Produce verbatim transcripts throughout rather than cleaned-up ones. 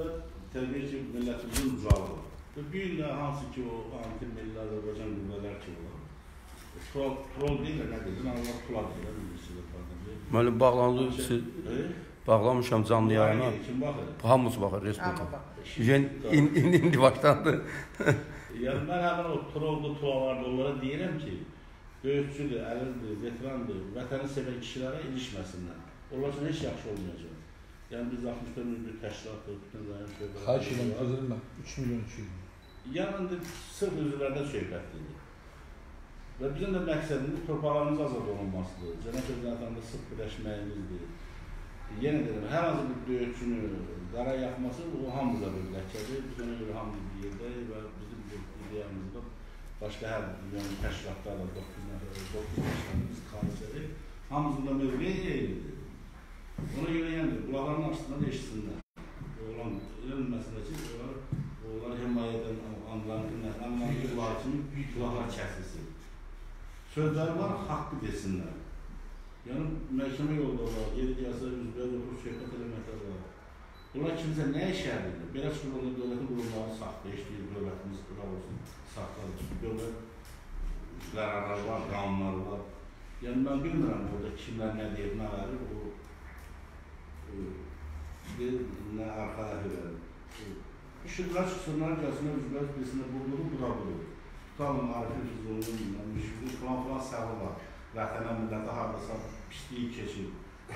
da təbii ki, millətimizin ucalıdır. Və bir gün də hansı ki, o anti-milli Azərbaycan qüvvələr ki, olur. Troll deyil də nə deyil, Allah tula deyil. Müəllim, bağlandı, bağlamışam canlı yayına. Kim baxır? Hamısı baxır, respublika. İndi başlandı. Yəni, mən həmin o trolldu, tulalarda onlara deyirəm ki, döyüşçüdür, əlildir, veterandır, vətəni sevən kişilərə ilişməsinlər. Onlar üçün heç yaxşı olmayacaq. Yəni, biz altmış dörd milyon təşkilatdır, bütün zayin söhbət. Xahiş edirəm, hazırım mən, üç milyon üç yüz. Yəni, sırf üzvlərdən söhbətlidir. Və bizim də məqsədimiz torpaqlarımız azad olunmasıdır. Cənab Prezidentində sırf birləşməyimizdir. Yenə deyirəm, hər hansı bir döyüşçünü qara yaxması, o hamıza bir ləkədir. Biz ona görə hamı bir yerdəyik və bizim bir ideyamızda başqa hər milyon təşkilatlarla doqquz təşkilatımız xalicədir. Hamısında mövqeyi eynidir. Ona görə yəni, qulaqların açısından eşitsinlər. Olan ölməsinlər ki, onlar himayə edən anlarının qulağı kimi qulaqlar kəsilsin. Sözləri var, haqqı desinlər. Yəni, məhkəmə yolda var, yeri gəlsə, üzbəyə otur, söhbət eləməklər var. Bunlar kimsə nə işərdir? Belə çıxır, onda dövlətin qurumları saxta, işləyir, dövlətimiz qırar olsun, saxtadır. Dövlət qərarları var, qanunları var. Yəni, mən bilmirəm burada kimlər nə deyib, nə verir, o nə arxaya verir. İşıqlar çıxsınlar, gəlsinlər, üzbəyə birisində bulduğu, bu da bulur. Tutalım, Arifin Füzulunun, müşkülün, falan-falan səvı var. Vətənə millətə haradasa pisliyi keçir,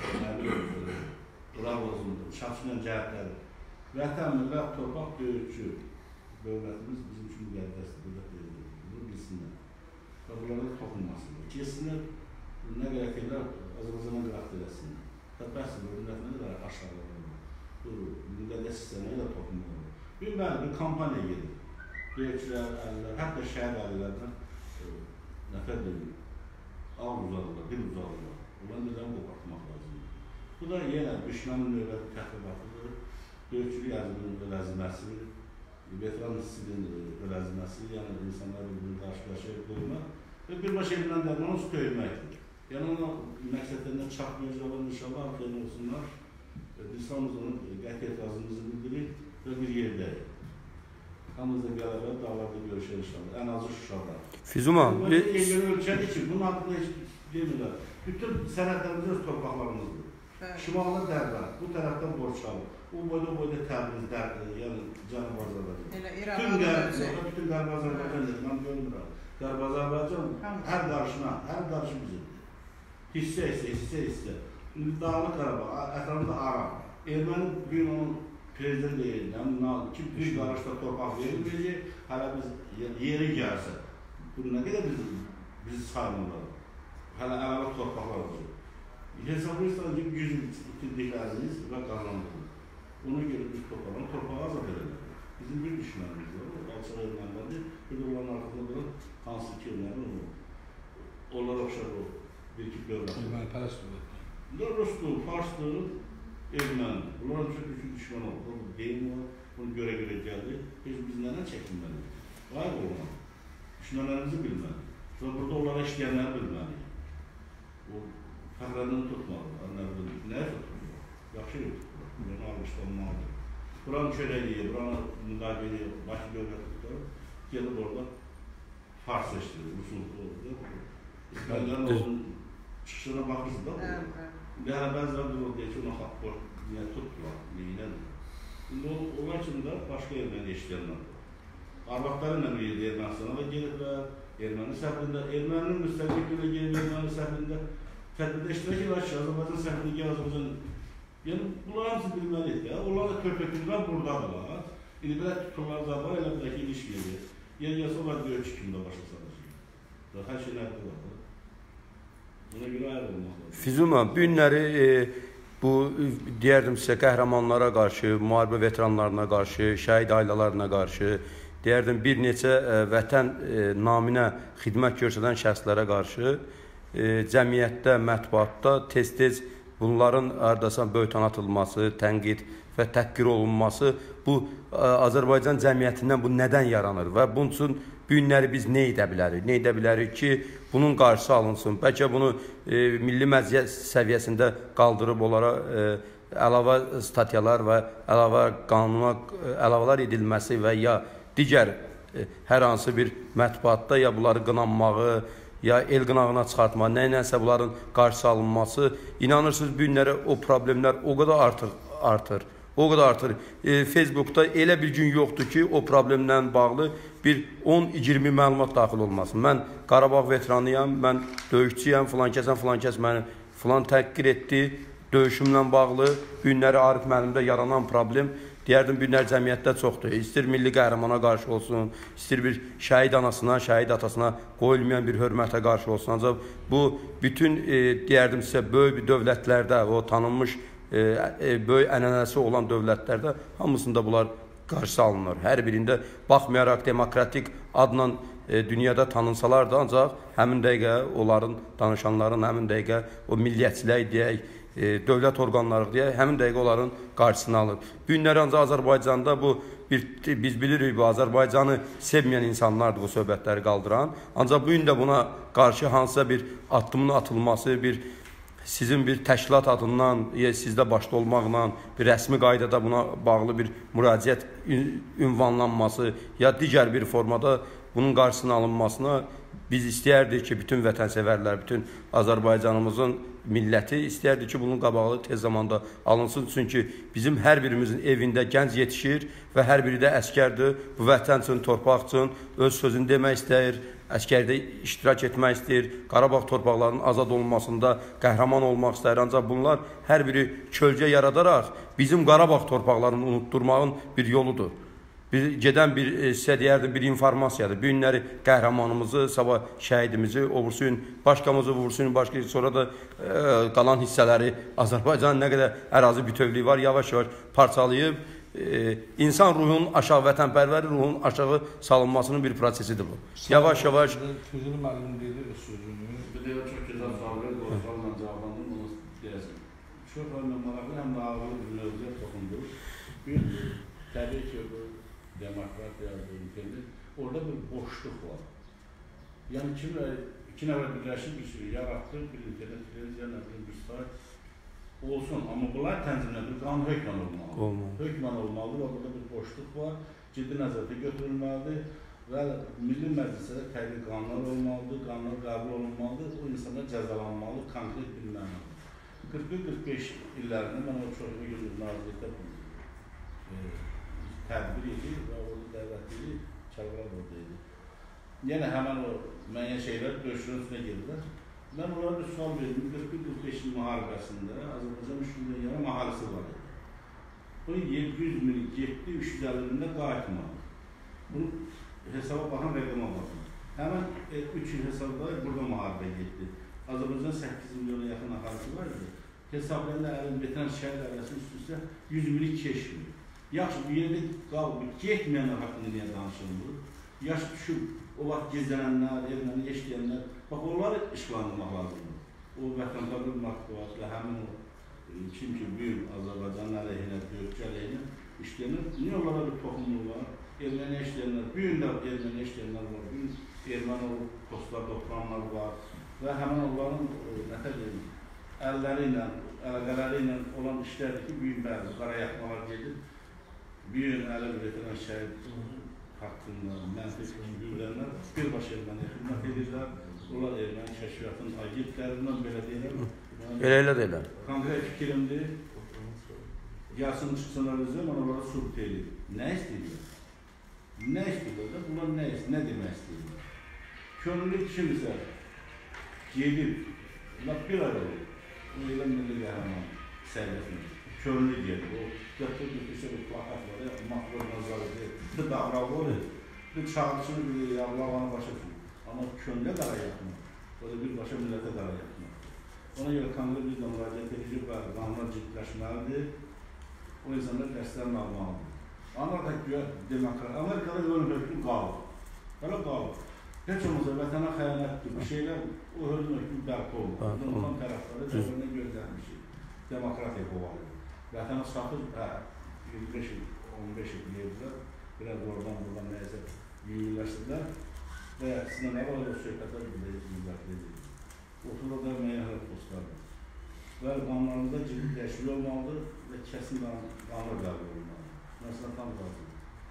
duraq olsundur, çatışmayan cəhətləri. Vətən, millət, torpaq, döyüşçü, dövlətimiz bizim üçün müqəddəsdir, dövlət verilir, bunu bilsinlər. Və bunlara toxunmasınlar. Keçsinlər, nə qərək edirlər, Azərbaycana qıraq eləsinlər. Və bəhsdir, millətlə nə qədər aşağılar olur. Bu müqəddəs hissəyə də toxunmalar. Bir bəli, bir kampaniya gedir. Döyüşçülər, əllər, hətta şəhər əllərdən nəfər deyil. Ağ uzadırlar, dil uzadırlar. Onların dillərini qopartmaq lazımdır. Bu da yenə düşmənin növbəti təxribatıdır. Döyüşçülük əzminin öləzməsi, veteran istilin öləzməsi, yəni insanlar bir-birini qarşı-qarşıya qoymaq və birbaşa edilən dərmanı su döyülməkdir. Yəni ona məqsədlərindən çatmayacaqlar, inşallah xeyirli olsunlar. Biz hamımız onun qəti etirazımızı bildirik və bir yerdəyik. Hamımızda qələbə, dağlarda görüşər inşallah, ən azı Şuşada. Füzuma, bir ölkədir ki, bunun haqqında heç demirlər. Bütün sənədlərimiz öz torpaqlarımızdır. Şimalda Dərdə, bu tərəfdən Borçalı, o boyda boyda Təbriz, Dərdə, yəni Cənub Azərbaycan. Bütün Qərb Azərbaycan dedim, mən görmürəm. Qərb Azərbaycan hər qarşına, hər qarşı bizim. Hissə, hissə, hissə, hissə. Dağlıq Qarabağ, ətrafında Aram. Erməni gün onun prezident deyil, ki, bir qarışda torpaq verilməyəcək, hələ biz yeri gəlsə, bu nə qədər bizi saymırlar, hələ əlavə torpaqlar olacaq. Hesablayırsan ki, yüz itirdikləriniz və qazandırılır. Ona görə biz torpaqlarını torpağı azad edirlər. Bizim bir düşmənimiz var, o alçaq ermənilərdir, bir də onların arxasında durur, hansı ki, onlara oxşar o bir-iki dövlət. Erməni pərəst dövlət. Rusdur, Farsdır, ermənidir. Bunlar üçün üçün düşmən oldu. Bu deyim var, bunu görə-görə gəldi. Biz biz nədən çəkinməliyik? Qayb olmalı. Düşmənlərimizi bilməliyik. Və burada onlara işləyənləri bilməliyik. O fəxrəndən tutmalıdır, nəyə tutmalıdır? Yaxşı yox tutmalıdır. Bunu almışlanmalıdır. Buranı çörəliyə, buranı müqabiləyə, Bakı dövləti tutarıb, gelib orada Fars seçdirir, Rusulluq oldu. İsmaillərin olsun, çıxışına baxırsın da bu. Yəni, bəzilər durur, deyək ki, ona xatbor, niyə tutdular, neyinədir? İndi onlar üçün də başqa erməni işləyənlərdir. Arvaqları ilə bir Ermənistana da gelirlər, erməni səfərində, erməninin müstəqil günə gelib erməni səfərində tədbirdə iştirak edir ki, Azərbaycan səfərində gəl Azərbaycan. Yəni, bunlar hamısı bilməlidir ya. Onlar da körpəklər buradadırlar. İndi belə tuturlar zabar, elə bir də ki, ilişməyəcək. Yer gəlsə, onlar döyüş kimdə başa salacaq. Hər şey nədir var da. Buna görə ayrılmaq lazım. Füzuma, bu günləri e, bu deyərdim sizə qəhrəmanlara qarşı, müharibə veteranlarına qarşı, şəhid ailələrine qarşı, deyərdim bir neçə e, vətən e, naminə xidmət göstərən şəxslərə qarşı e, cəmiyyətdə, mətbuatda tez-tez bunların ardasa böhtan atılması, tənqid və təhqir olunması bu Azərbaycan cəmiyyətindən bu nədən yaranır və bunun üçün bu günləri biz nə edə bilərik? Nə edə bilərik ki, bunun qarşısı alınsın? Bəlkə bunu e, milli məziyyət səviyyəsində qaldırıb onlara e, əlavə statyalar və əlavə qanuna əlavələr edilməsi və ya digər hər hansı bir mətbuatda ya bunları qınanmağı, ya el qınağına çıxartma, nə-nəyəsə bunların qarşısı alınması, inanırsınız bu günlərə o problemlər o qədər artır, artır, o qədər artır. E, Facebookda elə bir gün yoxdur ki, o problemlə bağlı bir on iyirmi məlumat daxil olmasın. Mən Qarabağ veteranıyam, mən döyüşçüyəm, filan kəsən, filan kəs məni filan təhqir etdi, döyüşümlə bağlı, bu günləri Arif müəllimdə yaranan problem, deyərdim, bu günlər cəmiyyətdə çoxdur. İstir milli qəhrəmana qarşı olsun, istir bir şəhid anasına, şəhid atasına qoyulmayan bir hörmətə qarşı olsun. Ancaq bu, bütün, e, deyərdim sizə, böyük bir dövlətlərdə, o tanınmış, e, e, böyük ənənəsi olan dövlətlərdə hamısında bunlar qarşısı alınır. Hər birində baxmayaraq demokratik adla e, dünyada tanınsalar da, ancaq həmin dəqiqə onların, danışanların həmin dəqiqə o milliyyətçilik deyək, E, dövlət orqanları deyə həmin dəqiqə onların qarşısını alır. Bu günləri ancaq Azərbaycanda bu, bir, biz bilirik bu, Azərbaycanı sevməyən insanlardır bu söhbətləri qaldıran. Ancaq bu gün də buna qarşı hansısa bir addımın atılması, bir sizin bir təşkilat adından, ya sizdə başda olmaqla, bir rəsmi qaydada buna bağlı bir müraciət ünvanlanması, ya digər bir formada bunun qarşısının alınmasına biz istəyərdik ki, bütün vətənsevərlər, bütün Azərbaycanımızın milləti istəyərdik ki, bunun qabağı tez zamanda alınsın. Çünki bizim hər birimizin evində gənc yetişir və hər biri də əskərdir. Bu vətən üçün, torpaq üçün öz sözünü demək istəyir, əskərdə iştirak etmək istəyir, Qarabağ torpaqlarının azad olunmasında qəhrəman olmaq istəyir. Ancaq bunlar hər biri kölgə yaradaraq bizim Qarabağ torpaqlarını unutturmağın bir yoludur. Bir, gedən bir, sizə deyərdim, bir informasiyadır. Bu günləri qəhrəmanımızı, sabah şəhidimizi, obursun, başqamızı vursun, başqa, sonra da e, qalan hissələri Azərbaycanın nə qədər ərazi bütövlüyü var, yavaş-yavaş parçalayıb, e, insan ruhunun aşağı, vətənpərvəri ruhunun aşağı salınmasının bir prosesidir bu. Yavaş-yavaş... Füzuli müəllim dedi öz sözünü. Bir də çox gözəl suallar, qorxarla cavablandım, onu deyəsin. Çox maraqlı, həm də ağırlı bir mövzuya toxundu. Bir, təbii ki, bu demokratiya, ülkəndə, orada bir boşluq var. Yəni, iki, iki nəvə birləşib bir sürü yaratdıq, bir ülkədə televiziya, nə bilim, bir sayt olsun. Amma bunlar tənzimlədir, qanun hökmən olmalıdır. Hökmən olmalıdır və burada bir boşluq var, ciddi nəzərdə götürülməlidir və Milli Məclisə də təbii qanunlar olmalıdır, qanunlar qəbul olunmalıdır, o insanlar cəzalanmalıdır, konkret bir mənadır. qırx bir qırx beş illərində mən o çox bir nazirlikdə tədbir edir və orada dəvətli çarlar orada edir. Yəni, həmən o müəyyən şeylər döyüşlərin üstünə gelirlər. Mən onlara bir sual verdim. qırx bir qırx beş müharibəsində Azərbaycan üç milyon yana mahalisi var idi. Bunun yeddi yüz min, yeddi üç yüz əlli mində qayıtmadı. Bunu hesaba baxan rəqəmə baxın. Həmən üç il hesabda burada müharibə getdi. Azərbaycan səkkiz milyona yaxın əhalisi var idi. Hesablarında əlin veteran şəhid arasının üstüsə yüz mini keçmir. Yaxşı, bu yerdə qalıb, getməyənlər haqqında niyə danışılmır? Yaş düşüb, o vaxt gizlənənlər, erməni eşləyənlər, bax, onları işqlandırmaq lazımdır. O vətəndaşlar matbuatla həmin o, kim ki, büyük Azərbaycanın əleyhinə, döyüşçü əleyhinə işləyənlər, niyə onlara bir toxunurlar? Erməni eşləyənlər, bir gün də erməni eşləyənlər var, bir gün erməni olub, postlarda oturanlar var və həmin onların, nətər deyim, əlləri ilə, əlaqələri ilə olan işlərdir ki, büyük bəzi qara yaxmalar gedir. Bir gün ələ üretilen şəhid haqqında məntiq gündənlər birbaşa erməni xidmət edirlər. Onlar erməni kəşfiyyatın agentlərindən belə deyirlər. Elə elə deyirlər. Konkret fikrimdir. Gəlsin çıxsınlar özü, mən onlara subt edir. Nə istəyirlər? Nə istəyirlər? Bunlar nə istəyirlər? Nə demək istəyirlər? Könüllü kimsə gedib, bir ay olur. Bu elə milli qəhrəman səviyyəsində. Könüllü gedir. O götür götürsə bir plakat var ya, Mahvur Nazarıdır, bir davrağı var ya, bir çağrısını bir yavlavanı başa tutur. Amma könlə qara yaxmaq, o da birbaşa millətə qara yaxmaq. Ona görə kanlı bir də müraciət edici və qanunlar ciddiləşməlidir. O insanlar dərslərini almalıdır. Amerikada demokrat, Amerikada ölüm hökmü qalır. Belə qalır. Heç olmazsa vətənə xəyanətdir, bir şeylər, o ölüm hökmü bərpa olur. Bundan tərəfləri dövrünə gözlənmişik. Demokratiya qovalıydı. Vətənə satır, hə, iyirmi beş il, on beş il yedirlər, biraz oradan buradan nəyəsə yüyürləşdirlər və sizinlə nə var o söhbətlər bildirəcək, müzakirə edilir. Oturur da müəyyən hərət postlardır. və qanunlarımızda ciddi təşkil olmalıdır və kəsin qanun qəbul olmalıdır. Məsələn, tam qazılır.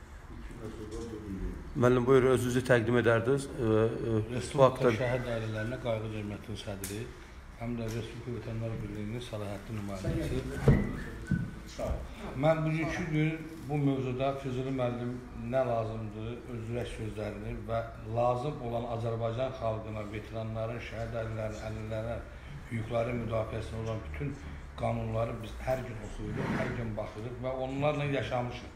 Müəllim, buyur, özünüzü təqdim edərdiniz. Respublika Şəhid Ailələrinə Qayğı Cəmiyyətinin sədri, həm də Respublika Vətəndaş Birliyinin səlahiyyətli nümayəndəsi. Mən bugünkü gün bu mövzuda Füzuli müəllim nə lazımdır, özürək sözlərini və lazım olan Azərbaycan xalqına, veteranların, şəhid ailələrinin, əlillərə, hüquqları müdafiəsində olan bütün qanunları biz hər gün oxuyuruq, hər gün baxırıq və onlarla yaşamışıq.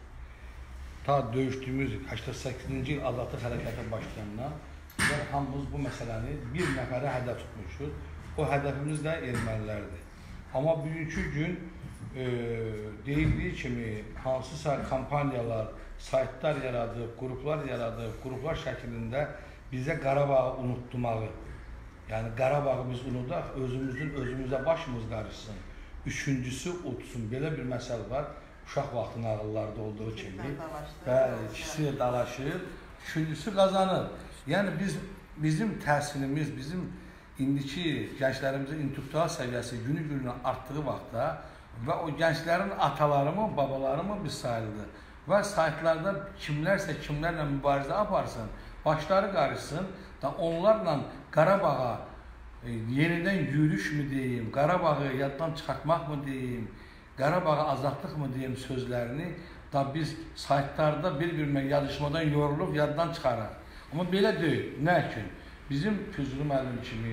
Ta döyüşdüyümüz səksən səkkizinci il azadlıq hərəkəti başlayandan biz hamımız bu məsələni bir nəfərə hədəf tutmuşuz. O hədəfimiz də ermənilərdir. Amma bugünkü gün e, deyildiyi kimi hansısa kampaniyalar, saytlar yaradıb, qruplar yaradıb, qruplar şəklində bizə Qarabağı unutdurmağı, yəni Qarabağı biz unudaq, özümüzün özümüzə başımız qarışsın, üçüncüsü utsun, belə bir məsəl var. Uşaq vaxtı nağıllarda olduğu kimi və ikisi dalaşır, üçüncüsü qazanır. Yəni biz, bizim təhsilimiz, bizim indiki gənclərimizin intellektual səviyyəsi günü-günə artdığı vaxtda və o gənclərin ataları mı, babaları mı bir sayıldı və saytlarda kimlərsə kimlərlə mübarizə aparsın, başları qarışsın da onlarla Qarabağa e, yenidən yürüyüş mü deyim, Qarabağı yaddan çıxartmaq mı deyim, Qarabağı azadlıq mı deyim sözlərini da biz saytlarda bir-birinə yazışmadan yorulub yaddan çıxaraq. Amma belə deyil, nə üçün? Bizim Füzuli müəllim kimi,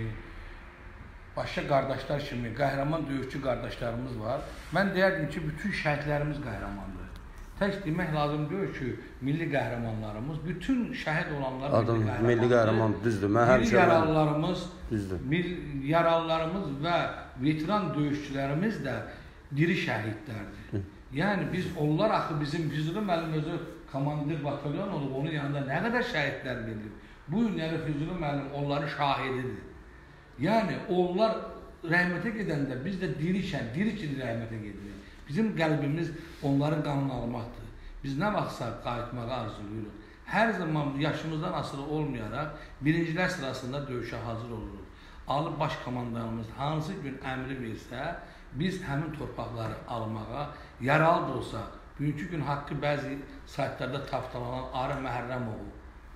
başqa qardaşlar kimi qəhrəman döyüşçü qardaşlarımız var. Mən deyərdim ki, bütün şəhidlərimiz qəhrəmandır. Tək demək lazım deyil ki, milli qəhrəmanlarımız, bütün şəhid olanlar Adam, milli qəhrəmandır. Milli qəhrəman, düzdür. Mən milli yaralılarımız, düzdür. Mil, yaralılarımız və veteran döyüşçülərimiz də diri şəhidlərdir. Yəni biz onlar axı bizim Füzuli müəllim özü komandir batalyon olub, onun yanında nə qədər şəhidlər verilib. Bu gün yəni Füzuli müəllim onların şahididir. Yəni onlar rəhmətə gedəndə biz də dirikən, diri kimi rəhmətə gedirik. Bizim qəlbimiz onların qanını almaqdır. Biz nə vaxtsa qayıtmağı arzulayırıq. Hər zaman yaşımızdan asılı olmayaraq birincilər sırasında döyüşə hazır oluruq. Alıb baş komandanımız hansı gün əmri versə, biz həmin torpaqları almağa, yaralı da olsa, bugünkü gün haqqı bəzi saytlarda tapdalanan Arı Məhərrəmoğlu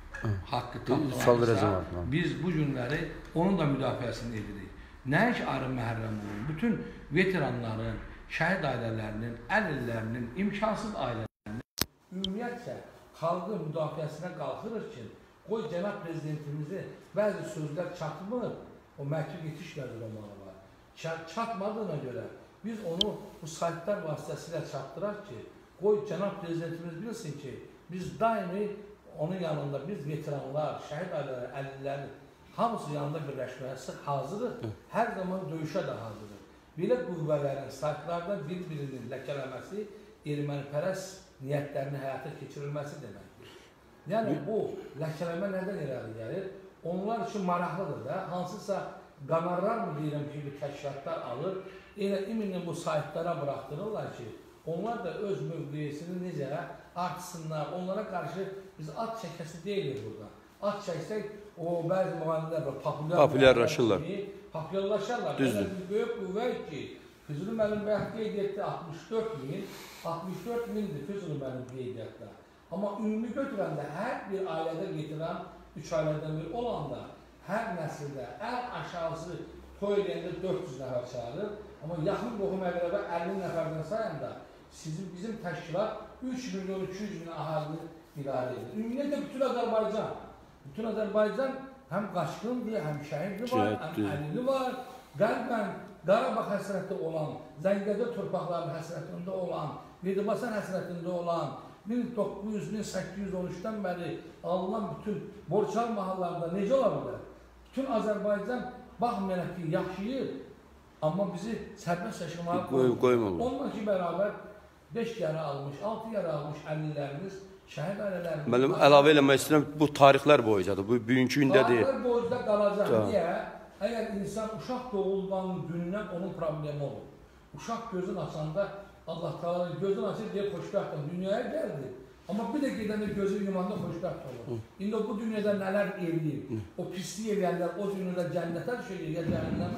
haqqı tapdalanırsa, biz bu günləri onun da müdafiəsini edirik. Nəinki Arı Məhərrəmoğlu, bütün veteranların, şəhid ailələrinin, əlillərinin, imkansız ailələrinin, ümumiyyətcə xalqın müdafiəsinə qalxırıq ki, qoy cənab prezidentimizi bəzi sözlər çatmır, o məktub yetişmədi romanı var. Çatmadığına görə biz onu bu saytlar vasitəsilə çatdıraq ki, qoy cənab prezidentimiz bilsin ki, biz daimi onun yanında biz veteranlar, şəhid ailələri, əlillərin hamısı yanında birləşməyə hazırıq, hər zaman döyüşə də hazırıq. Belə qüvvələrin saytlarda bir-birinin ləkələməsi ermənipərəst niyyətlərini həyata keçirilməsi deməkdir. Yəni bu ləkələmə nədən irəli gəlir? Onlar üçün maraqlıdır da, hansısa qamarlar mı deyirəm ki, bir kəşfiyyatlar alır, elə iminlə bu saytlara bıraxdırırlar ki, onlar da öz mövqeyisini necə artsınlar, onlara qarşı biz at çəkəsi deyilir burada. At çəksək, o bəzi müğənilər var, populyarlaşırlar. Populyarlaşarlar. Düzdür. Biz böyük qüvvəyik ki, Füzuli müəllim bayaq qeyd etdi altmış dörd min, altmış dörd mindir Füzuli müəllim qeydiyyatda. Amma ümumi götürəndə hər bir ailədə getirilən üç ailədən bir olanda, hər nəsildə ən aşağısı toy eləyəndə dörd yüz nəfər çağırır, amma yaxın qohum əqrəbə əlli nəfərdən sayanda sizin, bizim təşkilat üç milyon iki yüz min əhalini idarə edir. Ümumiyyətlə bütün Azərbaycan, bütün Azərbaycan həm qaçqındır, həm şəhidli var, həm əlili var, qəlbən Qarabağ həsrəti olan, Zəngəzur torpaqlarının həsrətində olan, Mirdəbasan həsrətində olan, min doqquz yüz min səkkiz yüz on üçdən bəri alınan bütün borçal mahallarda necə ola bilər? Bütün Azərbaycan baxmayaraq ki, yaşayır, amma bizi sərbəst yaşamağa qoymur. Onunla ki, bərabər beş yara almış, altı yara almış əlillərimiz, şəhid ailələrimiz... Mənim əlavə eləmək istəyirəm, bu tarixlər boyuncadır, bu bugünkü gündə deyil. Tarixlər boyunca qalacaq, niyə? Əgər insan uşaq doğulduğunun gündən onun problemi olur. Uşaq gözün açanda Allah Teala gözün açır deyə xoşbəxtdir, dünyaya gəldi. Amma bir də gedəndə gözü yumanda xoşbəxt olur. İndi bu dünyada nələr eləyir, o pislik eləyənlər o dünyada cənnətə düşəcək, ya cəhənnəmə,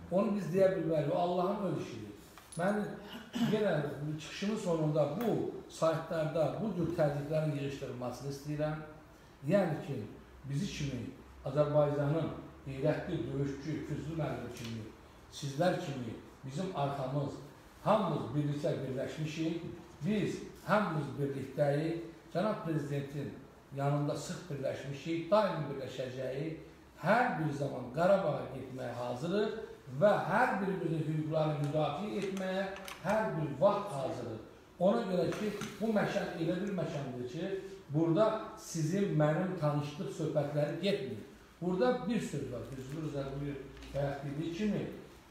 Onu biz deyə bilmərik, o Allahın öz işidir. Mən yenə çıxışımın sonunda bu saytlarda bu cür təzyiqlərin yığışdırılmasını istəyirəm. Yəni ki, bizi kimi Azərbaycanın qeyrətli, döyüşçü, Füzuli müəllim kimi, sizlər kimi bizim arxamız, hamımız birlikdə birləşmişik. Biz hamımız birlikdəyik. Cənab Prezidentin yanında sıx birləşmişik, daim birləşəcəyik. Hər bir zaman Qarabağa getməyə hazırıq və hər birimizin hüquqlarını müdafiə etməyə hər bir vaxt hazırıq. Ona görə ki, bu məkan elə bir məkandır ki, burada sizin, mənim tanışlıq söhbətləri getmir. Burada bir söz var, Füzuli Rızəqulu bayaq dediyi kimi,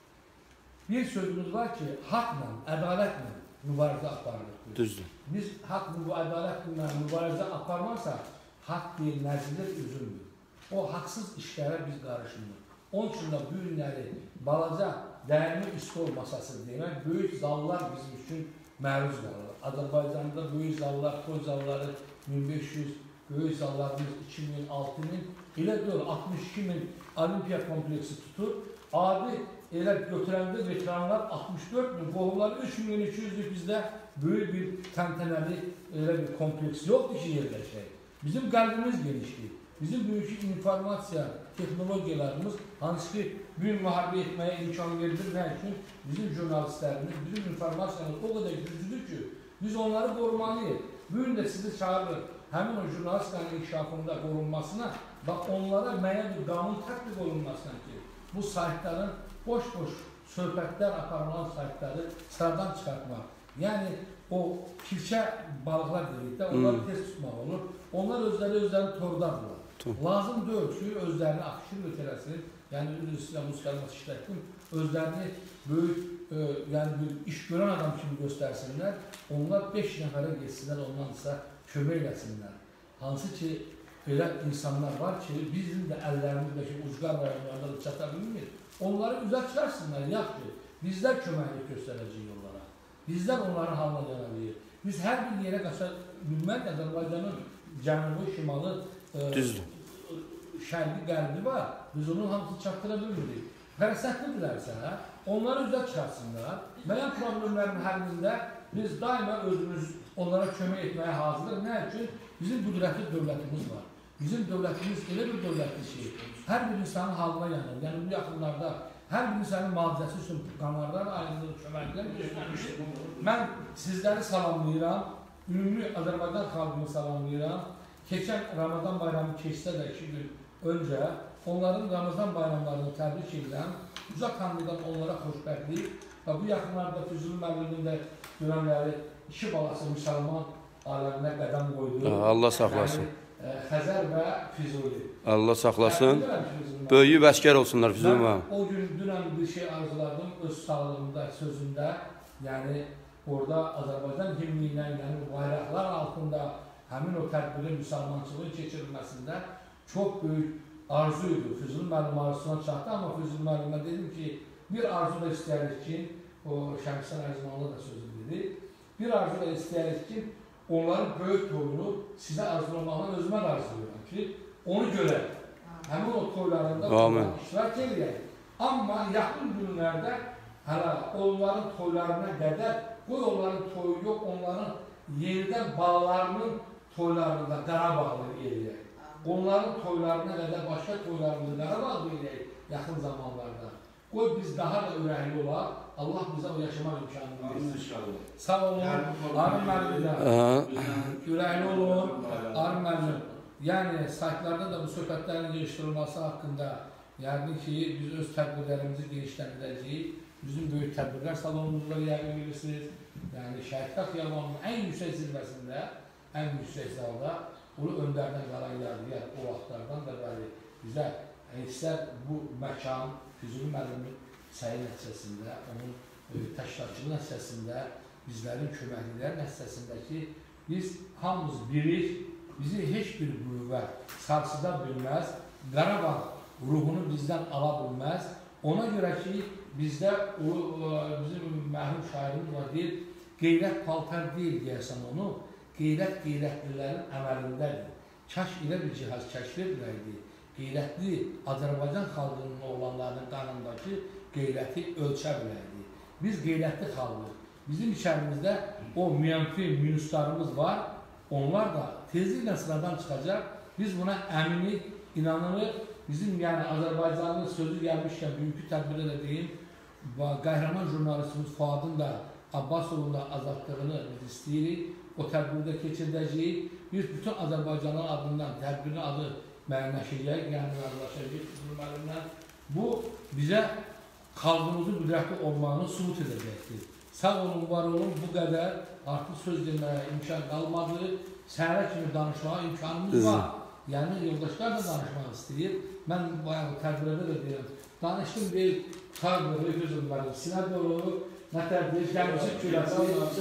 bir sözümüz var ki, haqla, ədalətlə mübarizə aparırıq. Düzdür. Biz haqq, ədalətlə mübarizə aparmazsa, haqq deyil, nəzirlər üzülmür. O haqsız işlərə biz qarışmırıq. Onun üçün də bu günləri balaca dəyərli üstol masası demək, böyük zallar bizim üçün məruz qalır. Azərbaycanda böyük zallar, toy zalları min beş yüz, böyük zallarımız iki min, altı min, elə deyil, altmış iki min olimpiya kompleksi tutur. Adi elə götürəndə veteranlar altmış dörd min, qohumlar üç min iki yüzlük bizdə böyük bir təntənəli elə bir kompleks yoxdur ki, yerləşək. Bizim qəlbimiz genişdir. Bizim böyük informasiya texnologiyalarımız, hansı ki, bir müharibə etməyə imkan verilir, nə üçün bizim jurnalistlərimiz, bizim informasiyanız o qədər güclüdür ki, biz onları qorumalıyıq. Bugün də sizi çağırırıq, həmin o jurnalistiyanın inkişafında qorunmasına, bax onlara müəyyən bir qanun tətbiq olunmasına ki, bu saytların boş-boş söhbətlər aparılan saytları sıradan çıxartmaq. Yəni, o kirçə balıqlar dedikdə, onları tez tutmaq olur. Onlar özləri özlərini tordardılar. Lazım deyil ki, özlərini akışır ötələsin, yəni üzrə muskəlmat işlətdim, özlərini böyük, e, yəni bir iş görən adam kimi göstərsinlər, onlar beş nəfərə geçsinlər, ondansa kömək eləsinlər. Hansı ki, belə insanlar var ki, bizim də əllərimizdəki ucqar rayonlarda da çata bilmir, onları üzə çıxarsınlar, yaxşı, bizlər köməklik göstərəcəyik onlara, bizlər onların halına gələliyik. Biz hər bir yerə qaça bilmək, Azərbaycanın cənubu, şimalı, Düzdür. Şərqi, qərbi var, biz onun hamısını çatdıra bilmirik. Fərsətlidirlərsə, onları üzə çıxarsınlar, müəyyən problemlərin həllində biz daima özümüz onlara kömək etməyə hazırdır. Nə üçün? Bizim qüdrətli dövlətimiz var. Bizim dövlətimiz elə bir dövlətdir ki, hər bir insanın halına yanır. Yəni, bu yaxınlarda hər bir insanın mühafizəsi üçün qanlardan ayrılır, köməklər göstərmişdir. Mən sizləri salamlayıram, ümumi Azərbaycan xalqını salamlayıram. Keçən Ramazan bayramı keçsə də iki gün öncə onların Ramazan bayramlarını təbrik edirəm. Uzaq kandidat onlara xoşbəxtlik və bu yaxınlarda Füzuli müəllimin də görənləri iki balası müsəlman aləminə qədəm qoydu. Allah saxlasın. Yəni, Xəzər və Füzuli. Allah saxlasın. Böyüyüb əskər olsunlar Füzuli müəllim. O gün dünən bir şey arzuladım öz sağlığımda, sözümdə. Yəni, orada Azərbaycan himni ilə, yəni bayraqlar altında həmin o tədbirin müsəlmançılığın keçirilməsində çox böyük arzu idi. Füzuli müəllim arzusuna çatdı, amma Füzuli müəllimə dedim ki, bir arzu da istəyərik ki, o Şəmsən Ərzmanlı da sözü dedi, bir arzu da istəyərik ki, onların böyük toyunu sizə arzulamaqla özümə də arzulayıram ki, onu görək. Həmin o toylarında iştirak edək. Amma yaxın günlərdə hələ onların toylarına qədər, qoy onların toyu yox, onların yerdən balalarının toylarında Qarabağlı eləyək. Onların toylarına qədər başqa toylarında Qarabağlı eləyək yaxın zamanlarda. Qoy biz daha da ürəkli olaq, Allah bizə o yaşamaq imkanını versin. Sağ olun, Arın müəllim, ürəkli olun, Arın müəllim. Yəni, saytlarda da bu söhbətlərin gelişdirilməsi haqqında, yəni ki, biz öz tədbirlərimizi gelişdirəcəyik. Bizim böyük tədbirlər salonumuzda yəqin bilirsiniz. Yəni, Şəhidlər Xiyabanının ən yüksək zirvəsində, ən yüksək zalda, bunu öndərdən qalan yadigar o vaxtlardan da bəli bizə istər bu məkan, Füzuli müəllimin səyi nəticəsində, onun təşkilatçılığı nəticəsində, bizlərin köməkliklər nəticəsində ki, biz hamımız birik, bizi heç bir qüvvə sarsıda bilməz, Qarabağ ruhunu bizdən ala bilməz. Ona görə ki, bizdə o, bizim mərhum şairimiz var, deyir, qeyrət paltar deyil deyəsən onu, qeyrət qeyrətlilərin əməlindədir. Kaş ilə bir cihaz kəşf ediləydi, qeyrətli Azərbaycan xalqının oğlanlarının qanındakı qeyrəti ölçə bilərdik. Biz qeyrətli xalqıq. Bizim içərimizdə o müəmfi minuslarımız var. Onlar da tezliklə sıradan çıxacaq. Biz buna əminik, inanırıq. Bizim yəni Azərbaycanın sözü gəlmişkən bugünkü tədbirdə də deyim, qəhrəman jurnalistimiz Fuadın da Abbasovun da azadlığını biz istəyirik. O tədbirdə keçirdəcəyik. Biz bütün Azərbaycanın adından tədbirin adı müəyyənləşəcək, yəni müəyyənləşəcək. Bu bizə xalqımızın qüdrətli olmağını sübut edəcəkdir. Sağ olun, var olun, bu qədər artıq söz deməyə imkan qalmadı. Səhərə kimi danışmağa imkanımız var. Yəni, yoldaşlar da danışmaq istəyir. Mən bayağı tədbirdə də deyirəm. Danışdım bir xarqları, gözüm mənim, sinə doğru, nə tədbir, gəlmişi küləsi.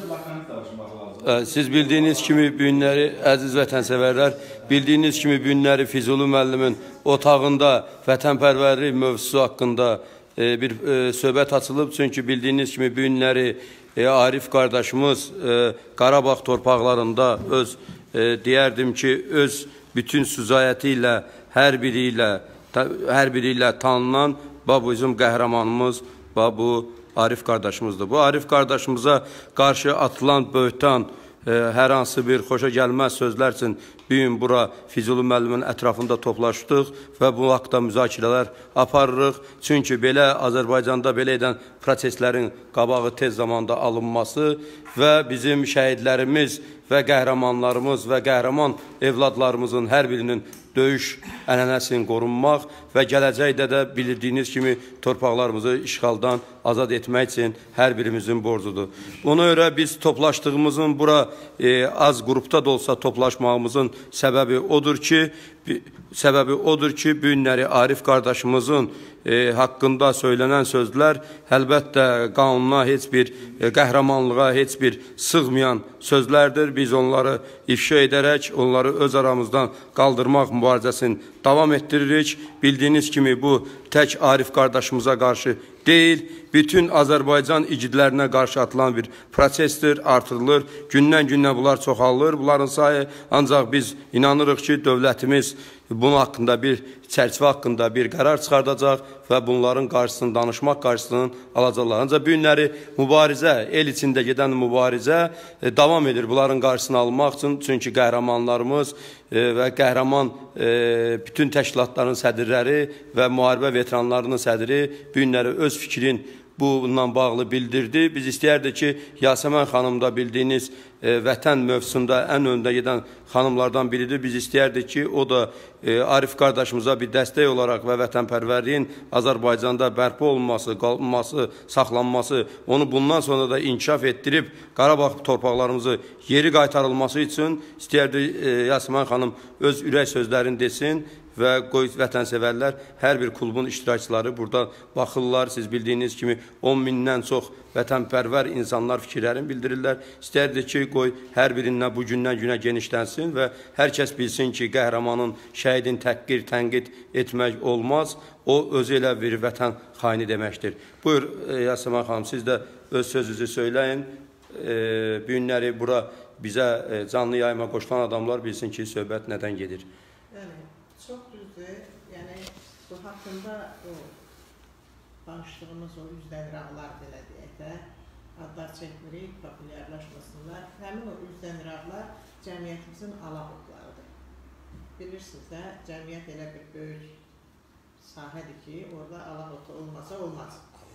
Siz bildiyiniz kimi bu günləri, əziz vətənsevərlər, bildiyiniz kimi bu günləri Füzuli müəllimin otağında vətənpərvərlik mövzusu haqqında bir söhbət açılıb. Çünki bildiyiniz kimi bu günləri Arif qardaşımız Qarabağ torpaqlarında öz, deyərdim ki, öz bütün süzayəti ilə, hər biri ilə, hər biri ilə tanınan bu bizim qəhrəmanımız, bu Arif qardaşımızdır. Bu Arif qardaşımıza qarşı atılan böhtan, hər hansı bir xoşa gəlməz sözlər üçün bir gün bura Füzuli müəllimin ətrafında toplaşdıq və bu haqda müzakirələr aparırıq. Çünki belə Azərbaycanda belə edən proseslərin qabağı tez zamanda alınması və bizim şəhidlərimiz və qəhrəmanlarımız və qəhrəman evladlarımızın hər birinin döyüş ənənəsini qorunmaq və gələcəkdə də bildiyiniz kimi torpaqlarımızı işğaldan azad etmək üçün hər birimizin borcudur. Ona görə biz toplaşdığımızın bura e, az qrupda da olsa toplaşmağımızın səbəbi odur ki, səbəbi odur ki, bu günləri Arif qardaşımızın e, haqqında söylənən sözlər əlbəttə qanuna heç bir e, qəhrəmanlığa heç bir sığmayan sözlərdir. Biz onları ifşa edərək, onları öz aramızdan qaldırmaq mübarizəsini davam etdiririk. Bildiyiniz kimi bu tək Arif qardaşımıza qarşı deyil, bütün Azərbaycan igidlərinə qarşı atılan bir prosesdir, artırılır. Gündən-gündən bunlar çoxalır. Bunların sayı ancaq biz inanırıq ki, dövlətimiz bunun haqqında bir çərçivə haqqında bir qərar çıxardacaq və bunların qarşısını, danışmaq qarşısını alacaqlar. Ancaq bu günləri mübarizə, el içində gedən mübarizə e, davam edir bunların qarşısını almaq üçün. Çünki qəhrəmanlarımız e, və qəhrəman e, bütün təşkilatların sədrləri və müharibə veteranlarının sədri bu günləri öz fikrin bununla bağlı bildirdi. Biz istəyərdik ki, Yasəmən xanım da bildiyiniz e, vətən mövzusunda ən öndə gedən xanımlardan biridir. Biz istəyərdik ki, o da e, Arif qardaşımıza bir dəstək olaraq və vətənpərvərliyin Azərbaycanda bərpa olunması, qalınması, saxlanması, onu bundan sonra da inkişaf etdirib Qarabağ torpaqlarımızı geri qaytarılması üçün istəyərdik e, Yasəmən xanım öz ürək sözlərini desin və qoy vətənsevərlər, hər bir klubun iştirakçıları burada baxırlar. Siz bildiyiniz kimi on mindən çox vətənpərvər insanlar fikirlərini bildirirlər. İstərdik ki, qoy hər birindən bu gündən günə genişlənsin və hər kəs bilsin ki, qəhrəmanın, şəhidin təhqir, tənqid etmək olmaz. O, özü elə bir vətən xaini deməkdir. Buyur, Yasəmən xanım, siz də öz sözünüzü söyləyin. E, bu günləri bura bizə e, canlı yayıma qoşulan adamlar bilsin ki, söhbət nədən gedir. Çox düzdür. Yəni, bu haqqında o danışdığımız o üzdəniraqlar belə deyək də, adlar çəkmirik, populyarlaşmasınlar. Həmin o üzdəniraqlar cəmiyyətimizin alaqotlarıdır. Bilirsiniz də, cəmiyyət elə bir böyük sahədir ki, orada alaqotu olmasa olmaz.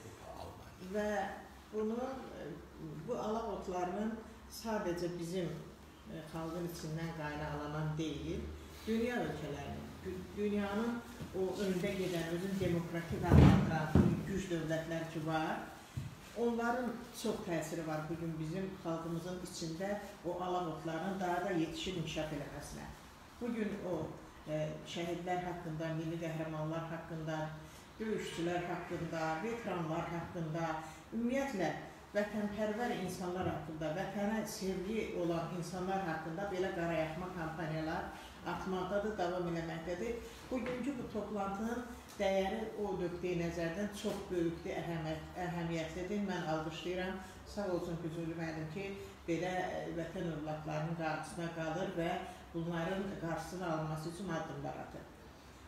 Və bunun, bu alaqotlarının sadəcə bizim xalqın içindən qaynaqlanan deyil, dünya ölkələrinin, dünyanın o öndə gedən, özün demokratik adlandıran güc dövlətlər ki var, onların çox təsiri var bugün bizim xalqımızın içində o alaqotların daha da yetişib inkişaf eləməsinə. Bugün o e, şəhidlər haqqında, milli qəhrəmanlar haqqında, döyüşçülər haqqında, veteranlar haqqında, ümumiyyətlə vətənpərvər insanlar haqqında, vətənə sevgi olan insanlar haqqında belə qarayaxma kampaniyalar atmaqdadır, davam eləməkdədir. Bugünkü bu toplantının dəyəri o nöqteyi nəzərdən çox böyükdür, əhəmiyyətlidir. Mən alqışlayıram. Sağ olsun Füzuli müəllim ki, belə vətən övladlarının qarşısına qalır və bunların qarşısını alınması üçün addımlar atır.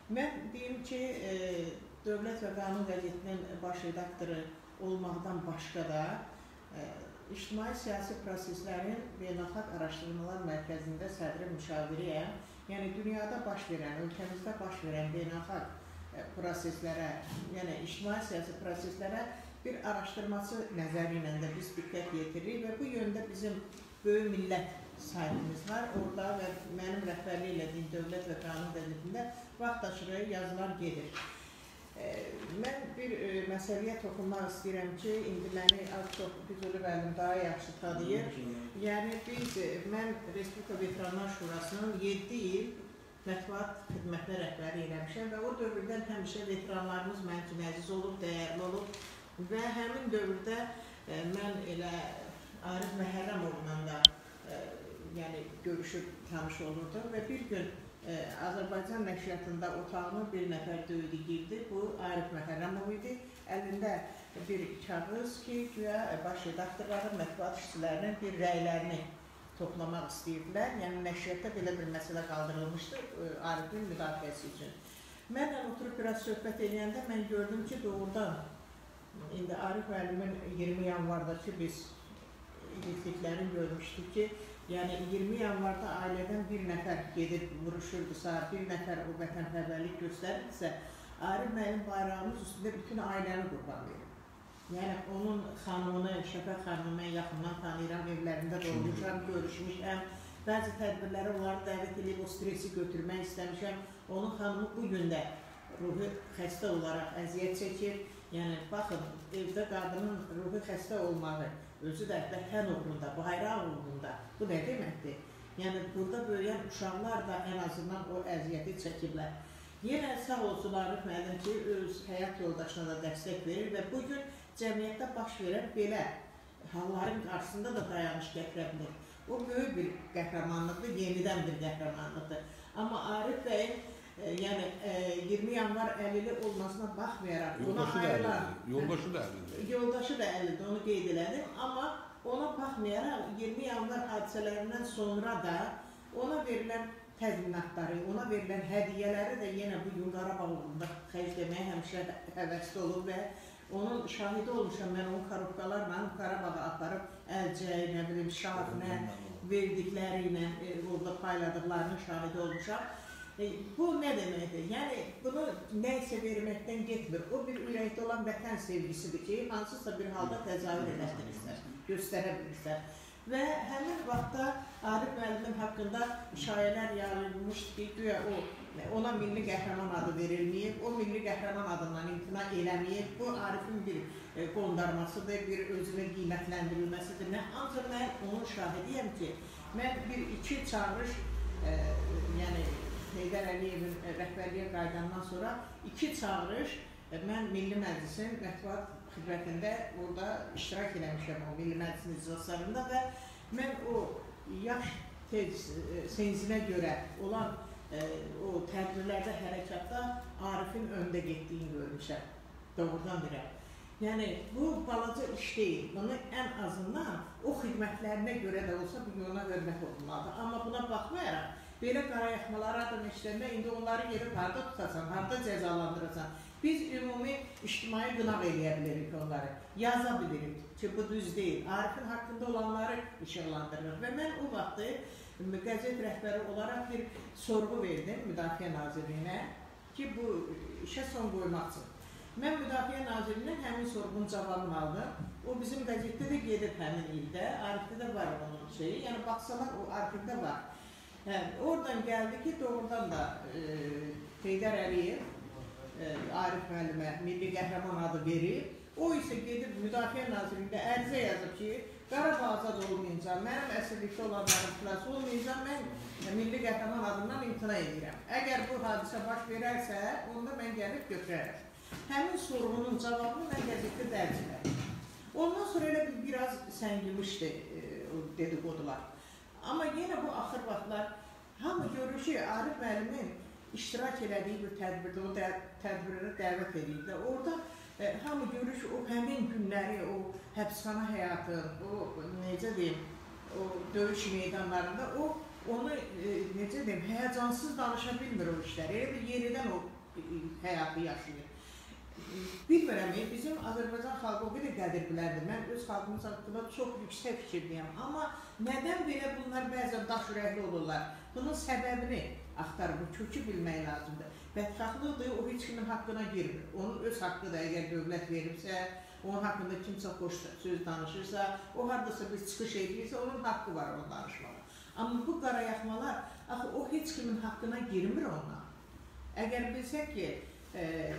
Mən deyim ki, e, Dövlət və Qanun qəzetinin baş redaktoru olmaqdan başqa da e, İctimai-siyasi proseslərin Beynəlxalq Araşdırmalar Mərkəzində sədri müşaviriyəm. Yəni, dünyada baş verən, ölkəmizdə baş verən beynəlxalq proseslərə, yəni ictimai-siyasi proseslərə bir araşdırması nəzəri ilə də biz diqqət yetiririk və bu yöndə bizim böyük millət sahibimiz var. Orada və mənim rəhbərlik elədiyim Dövlət və Qanun qəzetində vaxt aşırı yazılar gedir. E, mən bir e, məsələyə toxunmaq istəyirəm ki, indi məni az çox Füzuli müəllim daha yaxşı tanıyır. Yəni, biz, mən Respublika Veteranlar Şurasının yeddi il mətbuat xidmətinə rəhbəri eləmişəm və o dövrdən həmişə veteranlarımız mənim üçün əziz olub, dəyərli olub və həmin dövrdə e, mən elə Arif Məhərrəmovla da e, yəni, görüşüb tanış olurdum və bir gün e, Azərbaycan nəşriyyatında otağıma bir nəfər döydü girdi. Bu Arif Məhərrəmov idi. Əlində bir kağız ki, güya baş redaktorların, mətbuat işçilərinin bir rəylərini toplamaq istəyirdilər. Yəni, nəşriyyatda belə bir məsələ qaldırılmışdı Arifin müdafiəsi üçün. Mənlə oturub biraz söhbət edəndə mən gördüm ki, doğrudan indi Arif müəllimin iyirmi yanvardakı biz illikliklərini görmüşdük ki, yəni iyirmi yanvarda ailədən bir nəfər gedib vuruşurdusa, bir nəfər o vətənpərvərlik göstərirsə, Arif müəllim bayrağımız üstündə bütün ailəni qurban verir. Yəni, onun xanımını, Şəfət xanımını mən yaxından tanıyıram, evlərində də olmuşam, görüşmüşəm. Bəzi tədbirləri onları dəvət edib, o stresi götürmək istəmişəm. Onun xanımı bu gün də ruhi xəstə olaraq əziyyət çəkir. Yəni, baxın, evdə qadının ruhi xəstə olmağı, özü də vətən uğrunda, bayraq uğrunda, bu nə deməkdir? Yəni, burada böyüyən uşaqlar da ən azından o əziyyəti çəkiblər. Yenə sağ olsun Arif müəllim ki, öz həyat yoldaşına da dəstək verir və bugün cəmiyyətdə baş verən belə halların qarşısında da dayanış gətirə bilir. O böyük bir qəhrəmanlıqdır, yenidən bir qəhrəmanlıqdır. Amma Arif bəyin e, yəni, e, iyirmi yanvar əlili olmasına baxmayaraq ona ayrılan... Yoldaşı da əlidir. Yoldaşı da əlidir, onu qeyd elədim. Amma ona baxmayaraq iyirmi yanvar hadisələrindən sonra da ona verilən təzminatları, ona verilən hədiyyələri də yenə bugün Qarabağ uğrunda xərcləməyə həmişə həvəsli olub və onun şahidi olmuşam, mən onun korobkalarla Qarabağa aparıb əlcək, nə bilim, şah, nə verdikləri ilə e, orada payladıqlarının şahidi olmuşam. E, bu nə deməkdir? Yəni, bunu nəysə verməkdən getmir. O bir ürəkdə olan vətən sevgisidir ki, hansısa bir halda təzahür edəbilirsən, göstərə bilirsən. Və həmin vaxtda Arif müəllimin haqqında şayələr yayılmışdı ki, güya o, ona milli qəhrəman adı verilməyib, o milli qəhrəman adından imtina eləməyib. Bu Arifin bir e, qondarmasıdır, bir özünə qiymətləndirilməsidir. Nə, ancaq mən onun şahidiyəm ki, mən bir iki çağırış, e, yəni Heydər Əliyevin rəhbərliyə qaydandan sonra iki çağırış e, mən Milli Məclisin mətbuat xidmətində orada iştirak eləmişəm o Milli Məclisin iclaslarında və mən o yaş tez senzinə görə olan e, o tədbirlərdə, hərəkatda Arifin öndə getdiyini görmüşəm, doğrudan deyirəm. Yəni, bu balaca iş deyil, bunu ən azından o xidmətlərinə görə də olsa bir yoluna hörmət olunmalıdır. Amma buna baxmayaraq, belə qarayaxmaları adam işləndə indi onları gedib harada tutasan, harada cəzalandırırsan. Biz ümumi ictimai qınaq eləyə bilirik onları, yaza bilirik ki, bu düz deyil. Arifin haqqında olanları işıqlandırır və mən o vaxtı qəzet rəhbəri olaraq bir sorğu verdim Müdafiə Nazirliyinə ki, bu işə son qoymaq üçün. Mən Müdafiə Nazirliyindən həmin sorğunun cavabını aldım. O bizim qəzetdə də gedib həmin ildə, Arifdə də var onun şeyi, yəni baxsalar o Arifdə var. Hə, oradan gəldi ki, doğrudan da e, Heydər Əliyev e, Arif müəllimə milli qəhrəman adı verir. O isə gedib Müdafiə Nazirliyində ərizə yazıb ki, Qarabağ azad olmayınca, mənim əsirlikdə olanların xilas olmayınca, mən milli qəhrəman adından imtina edirəm. Əgər bu hadisə baş verərsə, onda mən gəlib götürərəm. Həmin sorğunun cavabını mən qəzetdə dərc edirəm. Ondan sonra elə bir biraz səngimişdi e, o dedikodular. Amma yenə bu axır vaxtlar hamı görür ki, Arif müəllimin iştirak elədiyi bir tədbirdə, o tədbirlərə dəvət edildi. Orada e, hamı görür ki, o həmin günləri, o həbsxana həyatı, o necə deyim, o döyüş meydanlarında o onu e, necə deyim, həyəcansız danışa bilmir o işləri. Elə bir yenidən o həyatı yaşayır. Bilmirəm, bizim Azərbaycan xalqı o qədər qədir bilərdir. Mən öz xalqımız haqqında çox yüksək fikirdəyəm. Amma nədən belə bunlar bəzən daş ürəkli olurlar? Bunun səbəbini axtarıb, kökü bilmək lazımdır. Bədxahlıqdır, o heç kimin haqqına girmir. Onun öz haqqıdır, əgər dövlət veribsə, onun haqqında kimsə xoş söz danışırsa, o haradasa bir çıxış edirsə, onun haqqı var onu danışmağa. Amma bu qarayaxmalar, axı o heç kimin haqqına girmir ona. Əgər bilsək ki, e,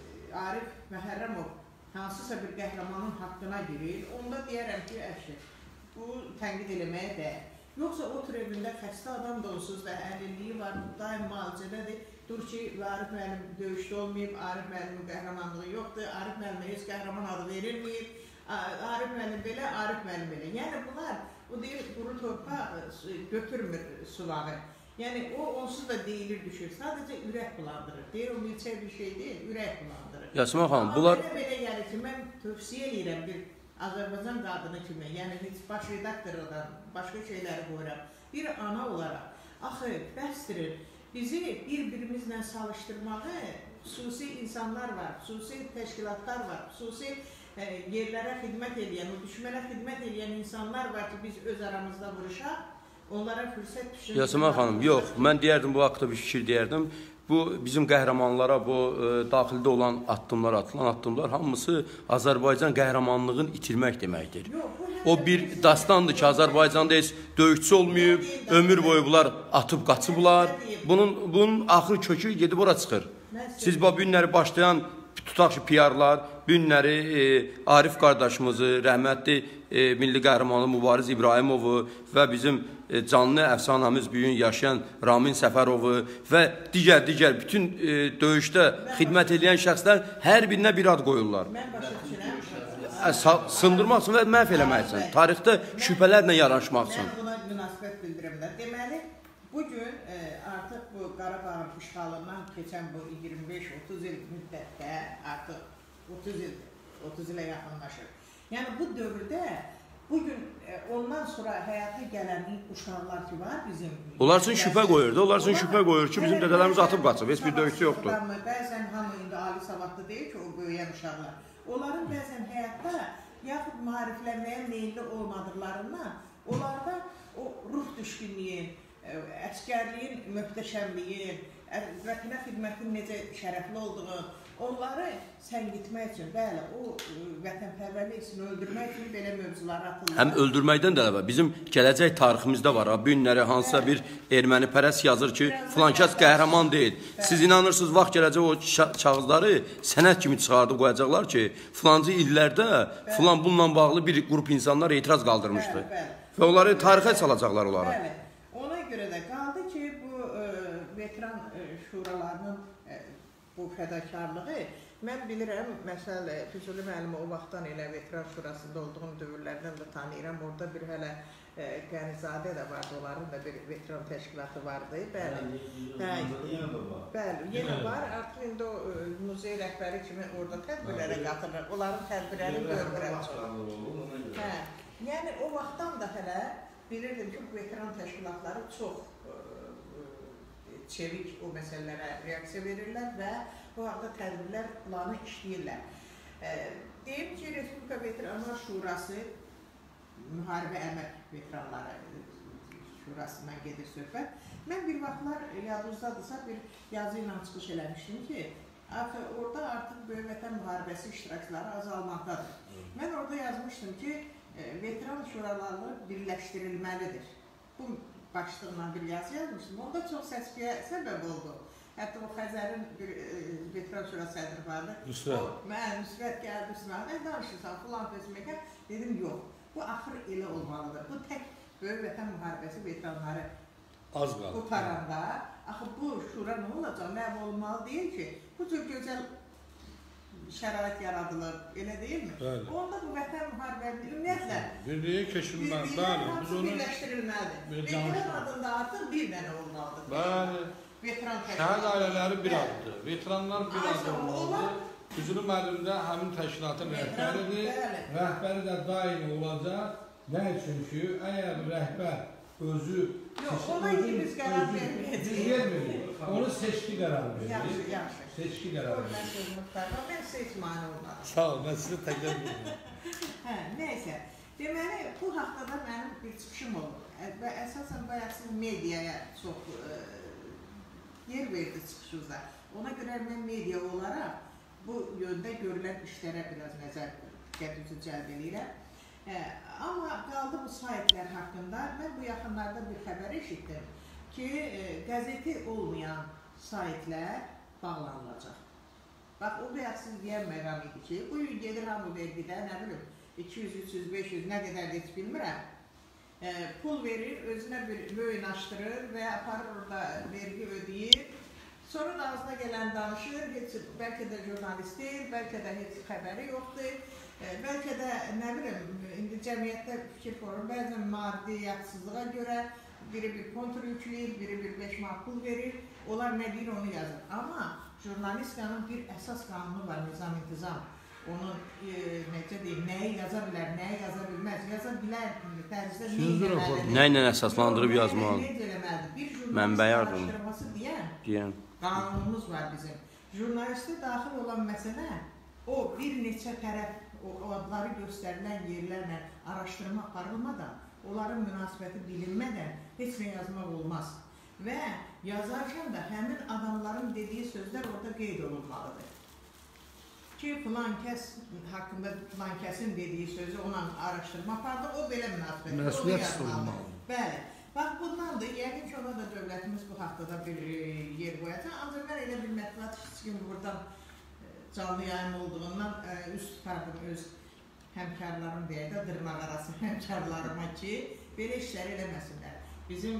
Arif Məhərrəmov hansısa bir qəhrəmanın haqqına girir, onda deyərəm ki, əşi, bu tənqid eləməyə dəyər. Yoxsa o tür evində xəstə adam da onsuz da əlilliyi var, daim müalicədədir. Dur ki, Arif müəllim döyüşdə olmayıb, Arif müəllimin qəhrəmanlığı yoxdur, Arif müəllimə heç qəhrəman adı verilməyib, Arif müəllim belə, Arif müəllim belə. Yəni bunlar, o deyir, quru torpa götürmür suları. Yəni o onsuz da deyilir, düşür. Sadəcə ürək bulandırır. Deyir, o milçək bir şey deyil, ürək bulandırır. Yasmin xanım, bunlar... Amma belə gəlir ki, mən tövsiyə edirəm bir Azərbaycan qadını kimi, yəni heç baş redaktordan, başqa şeyləri qoyuram. Bir ana olaraq, axı, bəsdirir, bizi bir-birimizlə salışdırmağı, xüsusi insanlar var, xüsusi təşkilatlar var, xüsusi e, yerlərə xidmət edən, o düşmənə xidmət edən insanlar var ki, biz öz aramızda vuruşaq. Onlara fürsət düşünür. Yasmin xanım, yox, mən deyərdim, bu haqda bir fikir deyərdim. Bu, bizim qəhrəmanlara, bu e, daxildə olan addımlar, atılan addımlar hamısı Azərbaycan qəhrəmanlığını itirmək deməkdir. O bir dastandır ki, Azərbaycanda heç döyüşçü olmayıb, ömür boyu bunlar atıb qaçıblar. Bunun, bunun axır kökü gedib ora çıxır. Siz bu günləri başlayan, tutaq ki, P R-lar, bu günləri e, Arif qardaşımızı, rəhmətli e, milli qəhrəmanı Mübariz İbrahimovu və bizim e, canlı əfsanəmiz bu gün yaşayan Ramin Səfərovu və digər-digər bütün e, döyüşdə xidmət edən şəxslər hər birinə bir ad qoyurlar. Mən başa düşürəm. E, sındırmaq üçün və məhv eləmək üçün, tarixdə şübhələrlə yaraşmaq üçün. Mən buna münasibət bildirirəm də. Deməli, bugün e, artıq bu Qarabağın işğalından keçən bu iyirmi beş otuz il müddətdə artıq otuz ildir, otuz ilə yaxınlaşır. Yəni bu dövrdə bugün e, ondan sonra həyata gələn uşaqlar ki var bizim... Onlar üçün şübhə qoyurdu, onlar üçün şübhə qoyur ki, bizim dədələrimiz atıb qaçıb, heç bir döyüşçü yoxdur. Bəzən hamı indi ali savadlı deyil ki, o böyüyən uşaqlar. Onların bəzən həyatda yaxud maariflənməyə meyilli olmadıqlarından onlarda o ruh düşkünlüyün, əskərliyin möhtəşəmliyi, vətənə xidmətin necə şərəfli olduğu, onları səngitmək üçün, bəli, o vətənpərvərlik üçün, öldürmək üçün belə mövzuları atırlar. Həm öldürməkdən də əlavə, bizim gələcək tariximizdə var, bu günləri hansısa bir erməni pərəst yazır ki, filan kəs qəhrəman deyil. Siz inanırsınız, vaxt gələcək o kağızları sənət kimi çıxardıb qoyacaqlar ki, filancı illərdə filan bununla bağlı bir qrup insanlar etiraz qaldırmışdı. Və onları tarixə salacaqlar onları. Bəli. Ona görə də qaldı ki, bu e, veteran e, şuralarının e, bu fədakarlığı, mən bilirəm, məsələ, Füzuli müəllimi o vaxtdan elə veteran şurasında olduğum dövrlərdən də tanıyıram, orada bir hələ e, Qənizadə də vardı, onların da bir veteran təşkilatı vardı, bəli. Hə, bəli, yenə var, artıq indi o e, muzey rəhbəri kimi orada tədbirlərə qatılır, onların tədbirlərini görmürəm çox. Hə, yəni o vaxtdan da hələ bilirdim ki, bu veteran təşkilatları çox e, e, çevik o məsələlərə reaksiya verirlər və bu haqda tədbirlər planı işləyirlər. E, deyim ki, Respublika Veteranlar Şurası, müharibə əmək veteranları şurasından gedir söhbət. Mən bir vaxtlar yadınızdadırsa bir yazı ilə çıxış eləmişdim ki, orada artıq böyük vətən müharibəsi iştirakçıları azalmaqdadır. Mən orada yazmışdım ki, veteran şuraları birləşdirilməlidir. Bu başlığına bir yazı yazmışdım. Onda çox səs-küyə səbəb oldu. Hətta o Xəzərin bir e, veteran şura sədri vardı. Nüsrət. Mən Nüsrət gəldi üstüne. Nə danışırsan filan fesməkə? Dedim, yox. Bu axır elə olmalıdır. Bu tək böyük vətən müharibəsi veteranları az qaldı. Qutaranda, axı bu şura nə olacaq? Məhv olmalı deyil ki, bu cür gözəl şərait yaradılır, elə deyilmi? Bəli. Onda bu vətən müharibəsi ümumiyyətlə birliyə keçinməli, bəli, biz onu birləşdirilməlidir. Veteran adında artıq bir dənə olmalıdır. Bəli. Veteran şəhid ailələri bir addır. Veteranlar bir adı olmalıdır. Füzuli müəllim də həmin təşkilatın rəhbəridir. Rəhbəri də daimi olacaq. Nə üçün ki, əgər rəhbər özü Yox, ona ikimiz qərar verməyəcəyik. Biz vermirik. Onu seçki qərar verir. Yaxşı, yaxşı. Seçki qərar verir. Mən sözümü tutarım, mən seçməni olmaram. Sağ ol, mən sizə təqdim edirəm. Hə, neysə. Deməli, bu haqda da mənim bir çıxışım olur. Və əsasən bayaq siz mediaya çox e, yer verdi çıxışınızda. Ona görə mən media olaraq bu yöndə görülən işlərə biraz nəzər diqqətinizi cəlb edirəm. Hə, amma qaldı bu saytlar haqqında. Mən bu yaxınlarda bir xəbər eşitdim ki, e, qəzeti olmayan saytlar bağlanılacaq. Bax, o bayaq siz deyən məqam idi ki, bu gün gedir hamı vergidə, nə bilim, iki yüz, üç yüz, beş yüz, nə qədər heç bilmirəm. E, pul verir, özünə bir möyn açdırır və aparır orada vergi ödəyir. Sonra da ağzına gələn danışır, heç, bəlkə də jurnalist deyil, bəlkə də heç xəbəri yoxdur. E, bəlkə də, nə bilim, indi cəmiyyətdə fikir forur, bəzən maddi yaxsızlığa görə biri bir kontur yükləyir, biri bir beş manat pul verir, onlar nə deyir onu yazır. Amma jurnalistikanın bir əsas qanunu var, nizam-intizam. Onun, e, necə deyim, nəyi yaza bilər, nəyi yaza bilməz, yaza bilər tərzdə neyi eləməlidir. Nə ilə əsaslandırıb yazmalı? Necə eləməlidir? Bir jurnalist Mənbəyi araşdırması deyən, deyən qanunumuz var bizim. Jurnalistə daxil olan məsələ, o bir neçə tərəf, o adları göstərilən yerlərlə araşdırma aparılmadan, onların münasibəti bilinmədən heç nə yazmaq olmaz. Və yazarkən də həmin adamların dediyi sözlər orada qeyd olunmalıdır. Ki, filan kəs haqqında filan kəsin dediyi sözü ona araşdırma apardı, o belə münasibəti. Məsuliyyət sorulmalı. Bəli. Bax, bundandır. Yəqin ki, ona da dövlətimiz bu haqda bir yer qoyacaq. Ancaq mən elə bir mətbuat işçisiyim buradan canlı yayın olduğundan üz tutardım öz həmkarlarım deyək də, dırnaq arası həmkarlarıma ki, belə işləri eləməsinlər. Bizim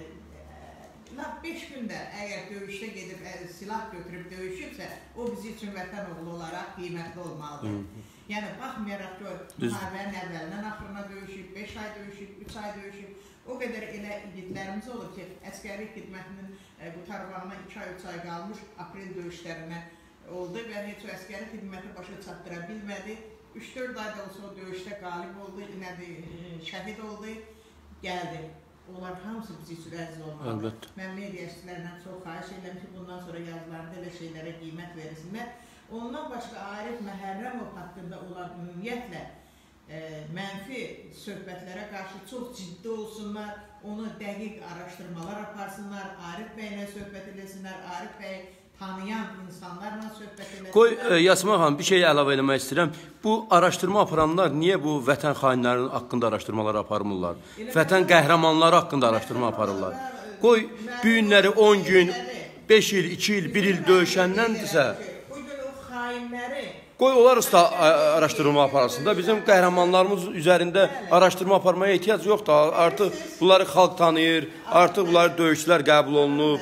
beş gündə əgər döyüşdə gedib silah götürüb döyüşübsə, o bizi üçün vətən oğlu olaraq qiymətli olmalıdır. Yəni, baxmayaraq ki, müharibənin əvvəlindən axırına döyüşüb, beş ay döyüşüb, üç ay döyüşüb, o qədər elə igidlərimiz olur ki, əskəri xidmətinin qutarmağına iki ay, üç ay qalmış aprel döyüşlərinə oldu və heç o əskəri xidməti başa çatdıra bilmədi. üç dörd ayda olsa o döyüşdə qalib oldu, şəhid oldu, gəldi. Onlar hamısı bizi üçün əziz olmalıdır. Mən media işçilərindən çox xahiş edirəm ki, bundan sonra yazılarında elə şeylərə qiymət verilsinlər. Ondan başqa Arif Məhərrəmov haqqında olan ümumiyyətlə mənfi söhbətlərə qarşı çox ciddi olsunlar, onu dəqiq araşdırmalar aparsınlar, Arif bəylə söhbət eləsinlər, Arif bəy tanıyan insanlarla söhbət eləsinlər. Qoy, Yasmin xanım, bir şey əlavə eləmək istəyirəm. Bu araşdırma aparanlar niyə bu vətən xainlərinin haqqında araşdırmalar aparmırlar? Vətən qəhrəmanları haqqında araşdırma aparırlar. Qoy, bu günləri on gün, beş il, iki il, bir il döyüşəndəndirsə, qoy onlar usta araşdırma aparasın da. Bizim qəhrəmanlarımız üzərində araşdırma aparmaya ehtiyac yoxdur. Artıq bunları xalq tanıyır, artıq bunları döyüşçülər qəbul olunub.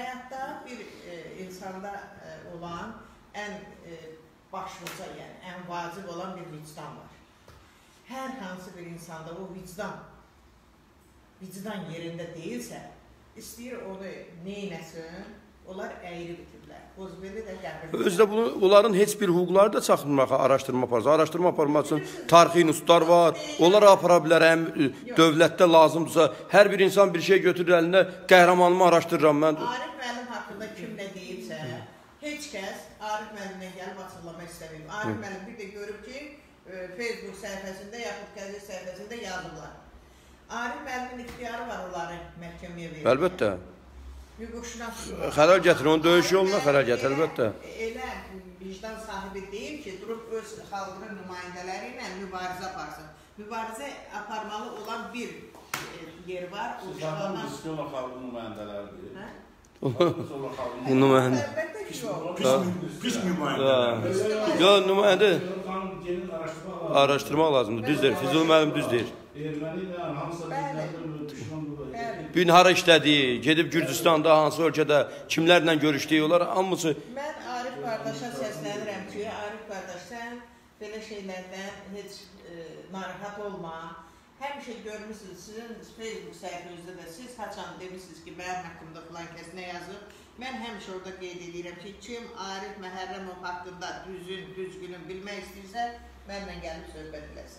Başlıca, yəni, ən vacib olan bir vicdan var. Hər hansı bir insanda o vicdan, vicdan yerində deyilsə, istəyir onu neynəsin, onlar əyri bitirlər. Qozbeli də qəbirdir. Özdə bunu, onların heç bir hüquqları da çatdırmağa araşdırma aparsa. Araşdırma aparmaq üçün tarixi institutlar var, onlar apara bilər, həm dövlətdə lazımdırsa, hər bir insan bir şey götürür əlində, qəhrəmanımı araşdırıram mən. Arif müəllim haqqında kim nə deyibsə, heç kəs Arif müəllimlə gəlib açıqlamaq istəməyim. Arif müəllim bir də görüb ki, Facebook səhifəsində yaxud qəzet səhifəsində yazırlar. Arif müəllimin ixtiyarı var onları məhkəməyə verir. Əlbəttə. Hüquqşünas. Xəral gətirir, onu döyüş yoluna xəral gətir, əlbəttə. Elə vicdan sahibi deyil ki, durub öz xalqının nümayəndələri ilə mübarizə aparsın. Mübarizə aparmalı olan bir yer var. Siz zaten Pskova xalqının nümayəndələridir. Hə? Bu nümayəndə. Pis nümayəndə. Yox, nümayəndə. Araşdırmaq lazımdır, düz deyir. Füzuli müəllim düz deyir. Erməni ilə hansısa bizlərdən düşman burada. Bu gün hara işlədiyi, gedib Gürcüstanda, hansı ölkədə, kimlərlə görüşdüyü, onlar hamısı... Mən Arif qardaşa səslənirəm ki, Arif qardaş, sən belə şeylərdən heç narahat olma. Həmişə görmüsünüz, sizin Facebook səhifənizdə də siz haçan demişsiniz ki, mənim haqqımda filan kəs nə yazıb. Mən həmişə orada qeyd edirəm ki, kim Arif Məhərrəmov haqqında düzün, düzgünün bilmək istəyirsə, mənlə gəlib söhbət eləsin.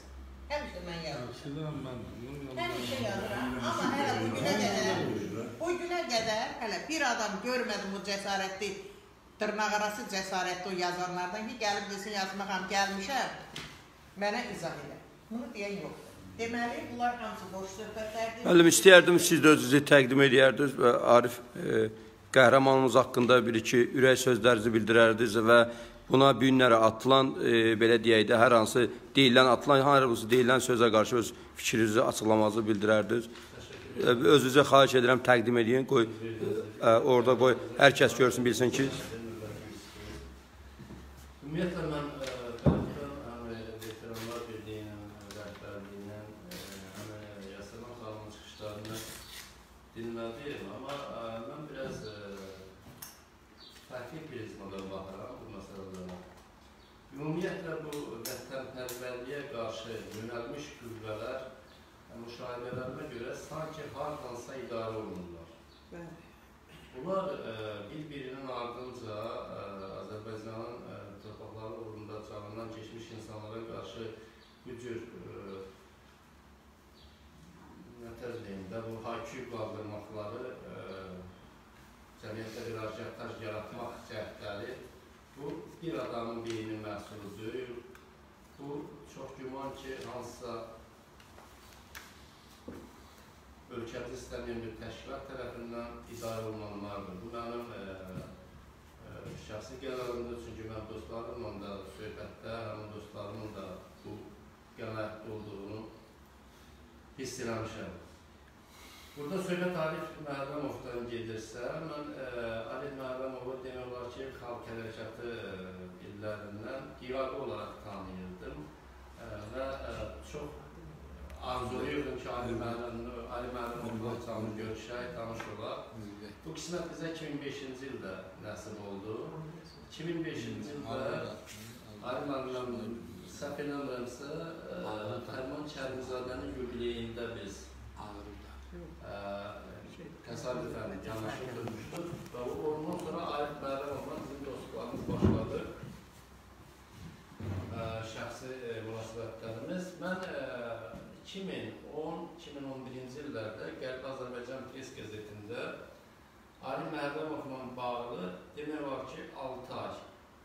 Həmişə mən yazıram. Sizdən mən Həmişə yazıram. Amma hələ bu günə qədər, bu günə qədər hələ bir adam görmədim bu cəsarətli, dırnaqarası cəsarətli o yazanlardan ki, gəlib desin yazmaqam, gəlmişəm, mənə izah elə. Bunu deyən yoxdur. Deməli, bunlar hamısı boş söhbətlərdir. Müəllim, istəyərdim siz də özünüzü təqdim edərdiniz və Arif e, qəhrəmanımız haqqında bir-iki ürək sözlərinizi bildirərdiniz və buna bu günlərə atılan, e, belə deyək də, hər hansı deyilən, atılan, hər hansı deyilən sözə qarşı öz fikrinizi, açıqlamanızı bildirərdiniz. E, özünüzə xahiş edirəm, təqdim edin, qoy, e, orada qoy, hər kəs görsün, bilsin ki. Ümumiyyətlə, mən dinlədiyim, amma mən biraz fərqli prizmadan baxıram bu məsələlərə. Ümumiyyətlə, bu vətənpərvərliyə qarşı yönəlmiş qüvvələr müşahidələrimə görə sanki hardansa idarə olunurlar. Bunlar bir-birinin ardınca Azərbaycanın torpaqları uğrunda canından keçmiş insanlara qarşı bu cür nətəzdəyində bu haykü qaldırmaqları, cəmiyyətdə bir ajiyataj yaratmaq cəhdləri, bu bir adamın birinin məhsulu deyil. Bu çox güman ki, hansısa ölkədə istənilən bir təşkilat tərəfindən idarə olunanlardır. Bu mənim şəxsi qərarımdır, çünki mən dostlarımla da söhbətdə, həmin dostlarımın da bu qənaətdə olduğunu hiss eləmişəm. Burada söhbət Arif Məhərrəmovdan gedirsə, mən Arif Məhərrəmovu demək olar ki, xalq hərəkatı illərindən qiyadi olaraq tanıyırdım və çox arzuluyordum ki, Arif Məhərrəmovla canlı görüşək, tanış olaq. Bu qismət bizə iki min beşinci ildə nəsib oldu. iki min beşinci ildə Arif Məhərrəmovun səhv eləmirəmsə, Fərman Kərimzadənin yubileyində biz təsadüfən yanaşı durmuşduq və ondan sonra Arif Məhərrəmovla bizim dostluqlarımız başladı. Şəxsi münasibətlərimiz. Mən iki min on iki min on birinci illərdə Qərbi Azərbaycan Press qəzetində Arif Məhərrəmovla bağlı demək var ki, altı ay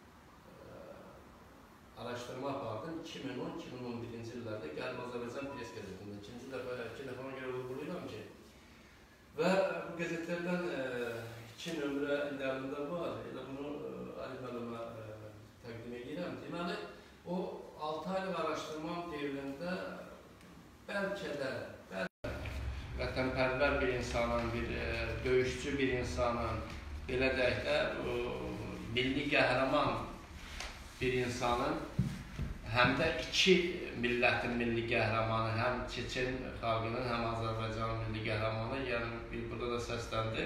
araşdırma apardım. iki min on iki min on birinci illərdə Qərbi Azərbaycan Press qəzetində. İkinci dəfə, iki dəfə ona görə vurğulayıram ki, və bu qəzetlərdən iki nömrə illərində var. Elə bunu Arif müəllimə təqdim edirəm. Deməli, o altı aylıq araşdırmam devrində bəlkə də vətənpərvər bir insanın, bir döyüşçü bir insanın, belə deyək də, milli qəhrəman bir insanın, həm də iki millətin milli qəhrəmanı, həm Çeçen xalqının, həm Azərbaycanın milli qəhrəmanı, yəni burada da səsləndi.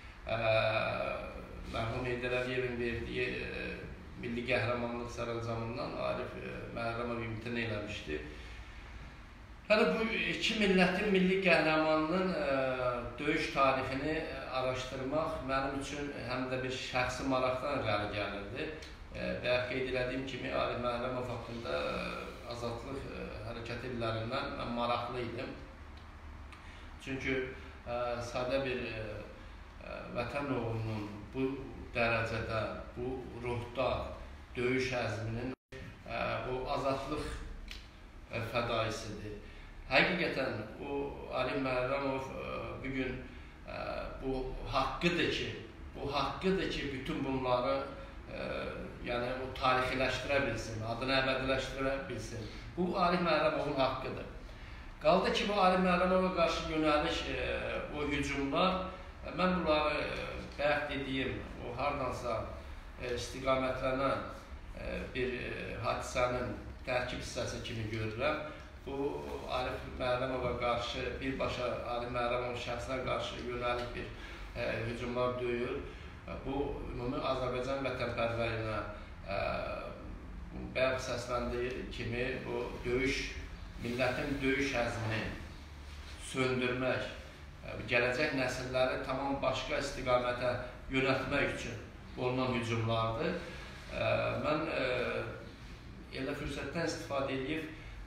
Mərhum Heydər Əliyevin verdiyi milli qəhrəmanlıq sərəncamından Arif Məhərrəmov imtina eləmişdi. Yəni, bu iki millətin milli qəhrəmanının döyüş tarixini araşdırmaq mənim üçün həm də bir şəxsi maraqdan irəli gəlirdi. Bayaq qeyd elədiyim kimi, Arif Məhərrəmov haqqında azadlıq hərəkət illərindən mən maraqlı idim. Çünki sadə bir vətən oğlunun bu dərəcədə, bu ruhda döyüş əzminin bu azadlıq fədaisidir. Həqiqətən, o Arif Məhərrəmov bugün bu haqqıdır ki, bu haqqıdır ki, bütün bunları yəni o tarixiləşdirə bilsin, adını əbədiləşdirə bilsin. Bu Arif Məhərrəmovun haqqıdır. Qaldı ki, bu Arif Məhərrəmova qarşı yönəliş o hücumlar, mən bunları bayaq dediyim, o hardansa istiqamətlənən bir hadisənin tərkib hissəsi kimi görürəm. Bu Arif Məhərrəmova qarşı, birbaşa Arif Məhərrəmovun şəxsinə qarşı yönəlik bir hücumlar döyür. Bu, ümumi Azərbaycan vətənpərvərinə bayaq səsləndiyi kimi bu döyüş, millətin döyüş əzmini söndürmək, gələcək nəsilləri tamam başqa istiqamətə yönəltmək üçün olunan hücumlardır. Mən elə fürsətdən istifadə edib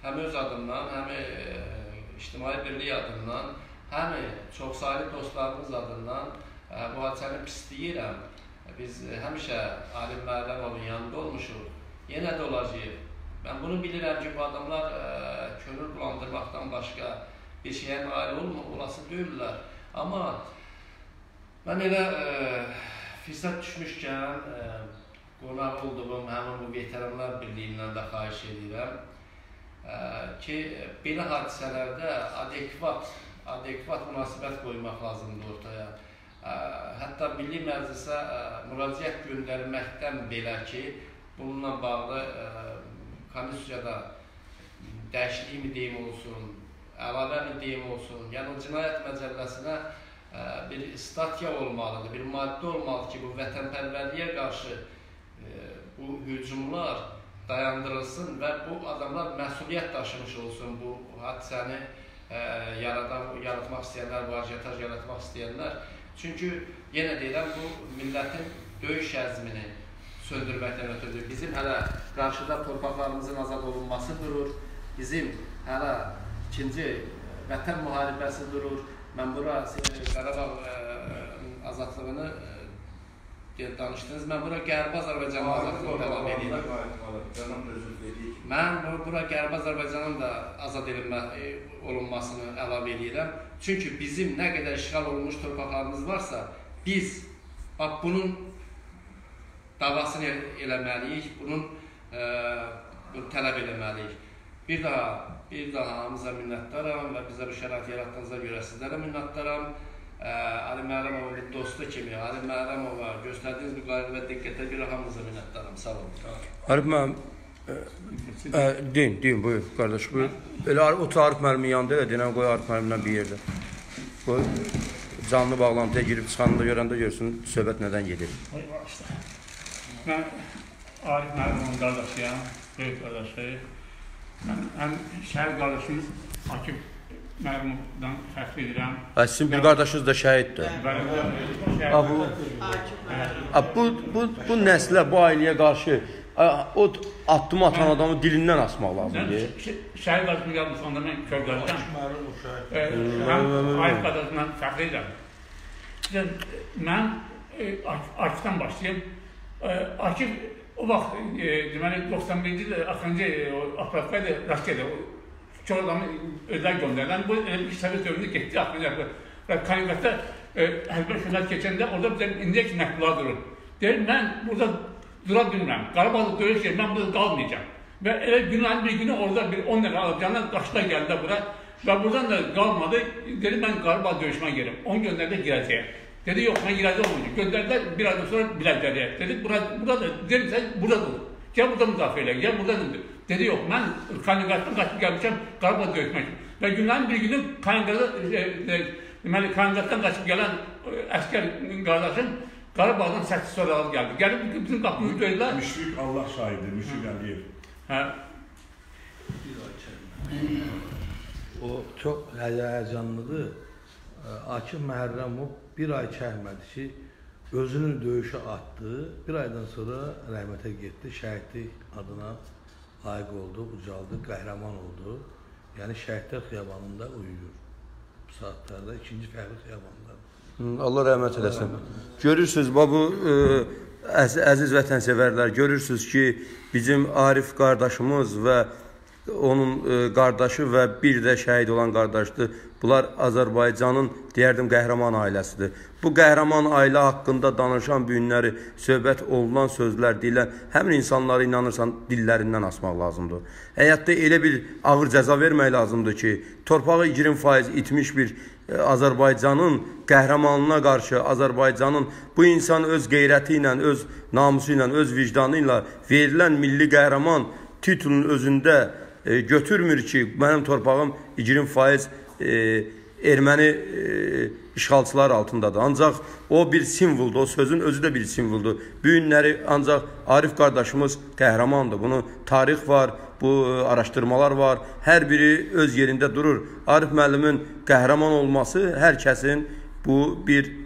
həm öz adımdan, həm e, İctimai Birlik adından, həm çoxsaylı dostlarımız adından e, bu hadisəni pisləyirəm. Biz e, həmişə Arif Məhərrəmovun yanında olmuşuq, yenə də olacağıq. Mən bunu bilirəm ki, bu adamlar e, könül bulandırmaqdan başqa bir şeyə nail olası deyirlər. Amma mən elə e, fürsət düşmüşkən, e, qonaq olduğum həmin bu Veteranlar Birliyindən də xahiş edirəm e, ki, belə hadisələrdə adekvat, adekvat münasibət qoymaq lazımdır ortaya. E, hətta Milli Məclisə e, müraciət göndərməkdən belə ki, bununla bağlı e, Konstitusiyada dəyişiklik mi deyim olsun, əlavə mi deyim olsun, yəni o cinayət məcəlləsinə bir statya olmalıdır, bir maddə olmalıdır ki, bu vətənpərvərliyə qarşı bu hücumlar dayandırılsın və bu adamlar məsuliyyət daşımış olsun, bu hadisəni yaradan, yaratmaq istəyənlər, bu ajitaj yaratmaq istəyənlər. Çünki yenə deyirəm, bu millətin döyüş əzmini söndürməkdən ötürüdür. Bizim hələ qarşıda torpaqlarımızın azad olunması durur, bizim hələ ikinci vətən müharibəsi durur. Mən bura Qarabağ azadlığını danışdınız, mən bura Qərbi Azərbaycanın azadlığını tələb edirəm. Mən bura Qərbi Azərbaycanın da azad olunmasını əlavə edirəm. Çünki bizim nə qədər işğal olunmuş torpaqlarımız varsa, biz bunun davasını eləməliyik, bunun tələb eləməliyik. Bir daha, bir daha hamıza minnətdaram və bizə bu şərait yaratdığınıza görə sizlərə minnətdaram. Ali Məhərrəmovun dostu kimi, Ali Məhərrəmova göstərdiyiniz bu qayğı və diqqətə görə hamıza minnətdaram. Sağ olun. Arif müəllim, deyin, deyin, buyur, qardaş, buyur. Elə otur Arif müəllimin yanında, elə deyən, qoy Arif müəllimlə bir yerdə. Qoy, canlı bağlantıya girib çıxanında görəndə görsün, söhbət nədən gedir. Mən Arif Məhərrəmovun qardaşıyam, böyük qardaşı. Mən həm şəhid qardaşımız Akif Məhərrəmovdan fəxr edirəm. Sizin bir qardaşınız da şəhiddir. Bu nəslə, bu ailəyə qarşı o addım atan adamı dilindən asmaq lazımdır. Şəhid qardaşımı yazmışanda mən kör qardaşım. Mən Arif qardaşımdan fəxr edirəm. Mən Akifdən başlayayım. Akif o vaxt, deməli, doxsan birinci ildə axırıncı operasyada rast gedir. Çox adamı özlər göndərilən. Bu bir Sovet dövründə getdi, axırıncı. Və Kalininqradda hərbi şəhərlər keçəndə orada bizə indiyə ki məktublar durur. Deyir, mən burada dura bilmirəm. Qarabağda döyüş gedir, mən burada qalmayacağım. Və elə günlərin bir günü orada bir on nəfər alacağından qaçlar gəldi bura. Və buradan da qalmadı. Dedi, mən Qarabağ döyüşmə gerim. on göndərdə girəcəyəm. Dedi, yox, mən girəcək olmayacaq. Göndərdilər, bir aydan sonra biləcəliyə. Dedi, burada, dedim, sən burada dur. Gəl burada müdafiə elə, gəl burada dur. Dedi, yox, mən Kalininqraddan qaçıb gəlmişəm, Qarabağ döyüşmək. Və günlərin bir günü Kalininqraddan qaçıb gələn əskər qardaşım Qarabağdan səssiz soralar gəldi. Gəlib bütün qapımızı döydülər. Müşfiq Allah şahidi, Müşfiq Əliyev. Hə. O çox həyəcanlıdır. Akif Məhərrəmov bir ay çəkmədi ki, özünü döyüşə atdı. Bir aydan sonra rəhmətə getdi, şəhidlik adına layiq oldu, ucaldı, qəhrəman oldu. Yəni şəhidlər xiyabanında uyuyur. Bu saatlarda ikinci fərqli xiyabandadır. Allah rəhmət eləsin. Görürsünüz, bu əziz vətənsevərlər, görürsünüz ki, bizim Arif qardaşımız və onun qardaşı və bir də şəhid olan qardaşdır. Bunlar Azərbaycanın, deyərdim, qəhrəman ailəsidir. Bu qəhrəman ailə haqqında danışan bu günləri söhbət olunan sözlər deyilən, həmin insanları inanırsan dillərindən asmaq lazımdır. Həyatda elə bir ağır cəza vermək lazımdır ki, torpağı iyirmi faiz itmiş bir Azərbaycanın qəhrəmanlığına qarşı, Azərbaycanın bu insan öz qeyrəti ilə, öz namusu ilə, öz vicdanı ilə verilən milli qəhrəman titulun özündə götürmür ki, mənim torpağım iyirmi faiz erməni işğalçılar altındadır. Ancaq o bir simvoldur, o sözün özü də bir simvoldur. Bu günləri ancaq Arif qardaşımız qəhrəmandır. Bunun tarix var, bu araşdırmalar var. Hər biri öz yerində durur. Arif müəllimin qəhrəman olması hər kəsin bu bir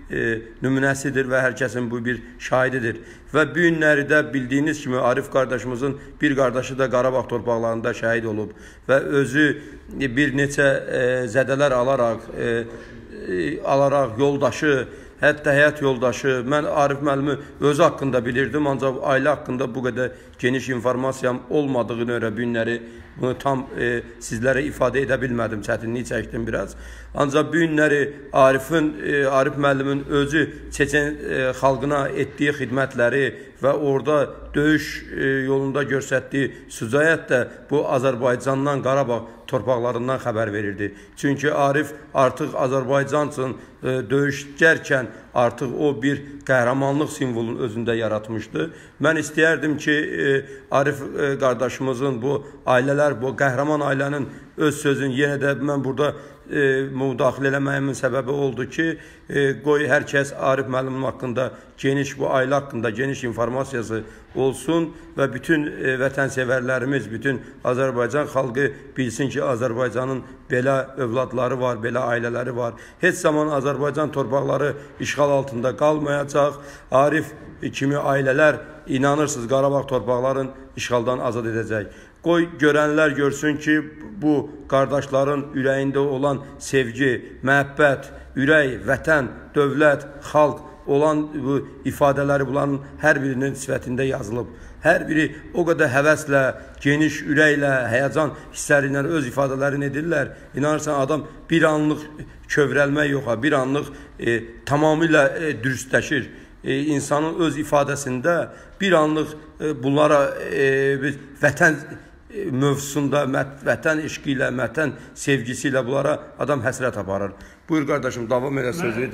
e, nümunəsidir və hər kəsin bu bir şahididir. Və bu günləri də bildiyiniz kimi Arif qardaşımızın bir qardaşı da Qarabağ torpaqlarında şəhid olub və özü bir neçə e, zədələr alaraq, e, e, alaraq yoldaşı, hətta həyat yoldaşı, mən Arif müəllimi özü haqqında bilirdim, ancaq ailə haqqında bu qədər geniş informasiyam olmadığını görə bu günləri bunu tam e, sizlərə ifadə edə bilmədim, çətinlik çəkdim biraz. Ancaq bu günləri Arifin, e, Arif müəllimin özü Çeçen e, xalqına etdiyi xidmətləri və orada döyüş e, yolunda göstərdiyi sücayət də bu Azərbaycandan, Qarabağ torpaqlarından xəbər verirdi. Çünki Arif artıq Azərbaycan üçün e, döyüşgərkən artıq o bir qəhrəmanlıq simvolunu özündə yaratmışdı. Mən istəyərdim ki, e, Arif e, qardaşımızın bu ailələr, bu qəhrəman ailənin öz sözünü yenə də mən burada e, müdaxilə eləməyimin səbəbi oldu ki, e, qoy hər kəs Arif müəllimin haqqında geniş, bu ailə haqqında geniş informasiyası olsun və bütün e, vətənsevərlərimiz, bütün Azərbaycan xalqı bilsin ki, Azərbaycanın belə övladları var, belə ailələri var. Heç zaman Azərbaycan torpaqları işğal altında qalmayacaq. Arif kimi ailələr inanırsınız Qarabağ torpaqların işğaldan azad edəcək. Qoy görənlər görsün ki, bu qardaşların ürəyində olan sevgi, məhəbbət, ürək, vətən, dövlət, xalq olan bu ifadələri bunların hər birinin sifətində yazılıb. Hər biri o qədər həvəslə, geniş ürəklə, həyəcan hissləri ilə öz ifadələrini edirlər. İnanırsan, adam bir anlıq kövrəlmə yox, bir anlıq e, tamamilə e, dürüstləşir. E, insanın öz ifadəsində bir anlıq e, bunlara e, biz vətən mövzusunda, vətən eşqi ilə, vətən sevgisi ilə bunlara adam həsrət aparır. Buyur qardaşım, davam elə sözü.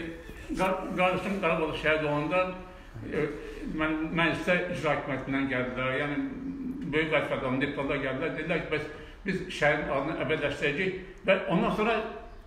Qardaşım Qarabağda şəhid olanda mən məclisə icra hakimiyyətindən gəldilər. Yəni, böyük vəzifədən deputatlar gəldilər. Dedilər ki, biz şəhidin adını əbədləşdirəcək və ondan sonra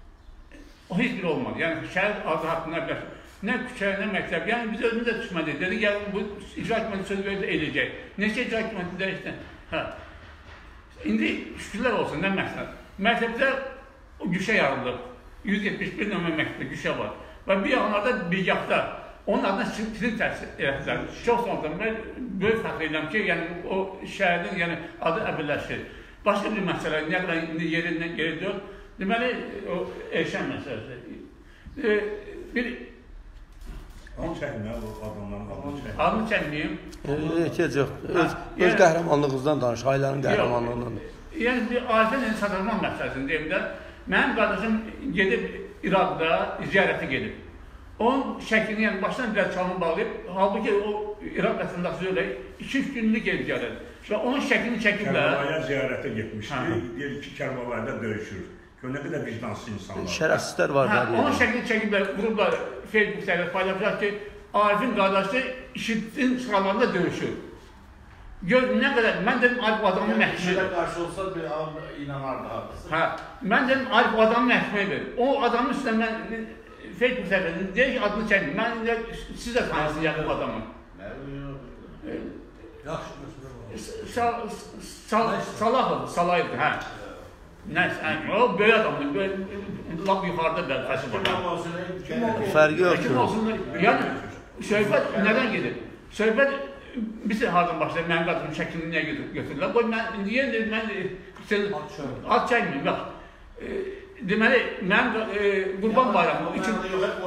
o heç bir olmadı. Yəni, şəhid adı haqqında əbədləşdirəcək. Nə küçə, nə məktəb. Yəni, biz özümüz də düşmədik. Dedi, gəlin, bu icra hakimiyyəti söz verəcək, eləyəcək. Neçə icra hakimiyyəti dəyişdən? Hə. İndi şükürlər olsun, nə məqsəd? Məktəbdə o güşə yarılıb. yüz yetmiş bir nömrə məktəbdə güşə var. Və bir yaxınlarda Bilgahda onun adına sizin təhsil etdilər. Çox sonradan mən böyük fəxr edirəm ki, yəni o şəhərin yəni, adı əbələşir. Başqa bir məsələ, nə qədər indi yerindən geri dör. Deməli, o Elşən məsələsi. E, bir Onu çəkmə, o adamların adını çəkmə. Adını çəkməyim. Ehtiyac yox. Öz, öz qəhrəmanlığınızdan danış, ailənin qəhrəmanlığından. Yəni, bir Arifin satılman məsələsini deyim də, mənim qardaşım gedib İraqda ziyarəti gedib. Onun şəklini, yəni başdan biraz çalını bağlayıb, halbuki o İraq vətəndaşı öyle iki üç günlük gedib ziyarət. Və onun şəklini çəkiblər. Kərbəlaya ziyarətə getmişdi, deyir ki, Kərbəlayda döyüşür. Gör, nə qədər vicdansız insanlar. Şərəfsizlər var. Hə, onun şəklini çəkiblər, vurublar, Facebook səhiyyə paylaşacaq ki, Arifin qardaşı IŞİD'in sıralarında döyüşür. Gör, nə qədər, mən dedim Arif adamın məhkəmə verir. Qarşı olsa bir inanardı haqlısı. Hə, mən dedim Arif adamın məhkəmə verir. O adamın üstündə mən Facebook səhiyyə deyir ki, adını çəkin. Mən də siz də tanısın yəni bu adamı. Salahov, Salayevdir, hə. Nəysə, o böyük adamdır, lap yuxarıda bəlfəsi var. Fərqi yox ki. Yəni, söhbət nədən gedir? Söhbət, biz hardan başlayır, mənim qadımın şəklini niyə götürürlər? Qoy, mən, niyə dedim, mən ad çəkməyim, yox. Deməli, mənim Qurban bayramı üçün...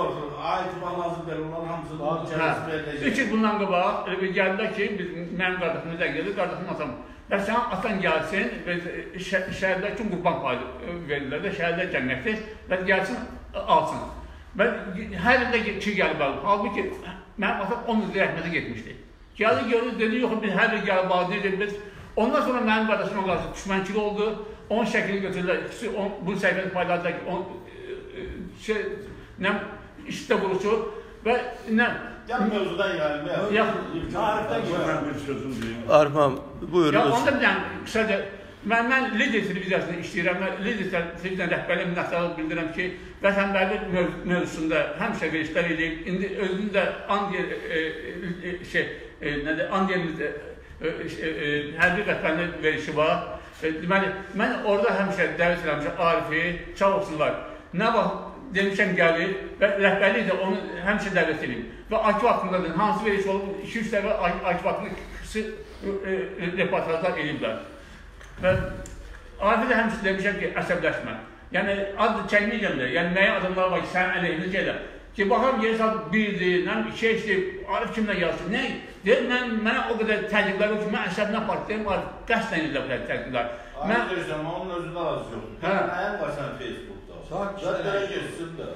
İki bundan qabaq, gəldilər ki, mənim qardaşımıza gəlir, qardaşımın atam. Və sən atan gəlsin, şəhərlər üçün qurban payı verirlər də, şəhərlər cəmiyyəti və gəlsin, alsın. Və hər ildə ki, gəlib alıb. Halbuki, mənim atam on il rəhmətə getmişdi. Gəldi, gördü, dedi, yox, biz hər il gəlib alıb, necə biz. Ondan sonra mənim qardaşımın qarşı düşmənkili oldu, onun şəklini götürürlər, bunun səhifəni payladılar ki, işdə vuruşur və nə? Yəni mövzudan gəlməyəm. Arifdən gəlməyəm bir sözüm deyim. Arifəm, buyurunuz. Ya, onda bir dənə, qısaca, mən, mən Lider televiziyasında işləyirəm, mən Lider televiziyasında rəhbərlə minnətdarlıq bildirəm ki, vətənbərlik mövzusunda həmişə verişlər edib, indi özünün də Andiyer, şey, nədir, Andiyer'in hərbi rəhbərlik verişi var. Deməli, mən orada həmişə dəvət eləmişəm Arifi, çağ olsunlar. Nə vaxt demişəm gəlir və rəhbərlik də onu həmişə dəvət edib. Və Akif haqqında da hansı veriş olub, iki üç dəfə Akif haqqında xüsusi reportajlar ediblər. Və Arifə də həmişə demişəm ki, əsəbləşmə. Yəni, adı çəkməyəcəm də, yəni müəyyən adamlar var ki, sənin əleyhinə gələr. Ki, baxam, yeri saat birdir, nə iki eşdir, Arif kimlə yazsın, nə? Deyir, mənə o qədər təqiblər yox ki, mən əsəbinə partiyayım, Arif qəsdən edirlər bu təqiblər. Arif deyirsən, onun özü də az yoxdur. Nəyəm var sən Facebookda? Zətlərə geçsin də.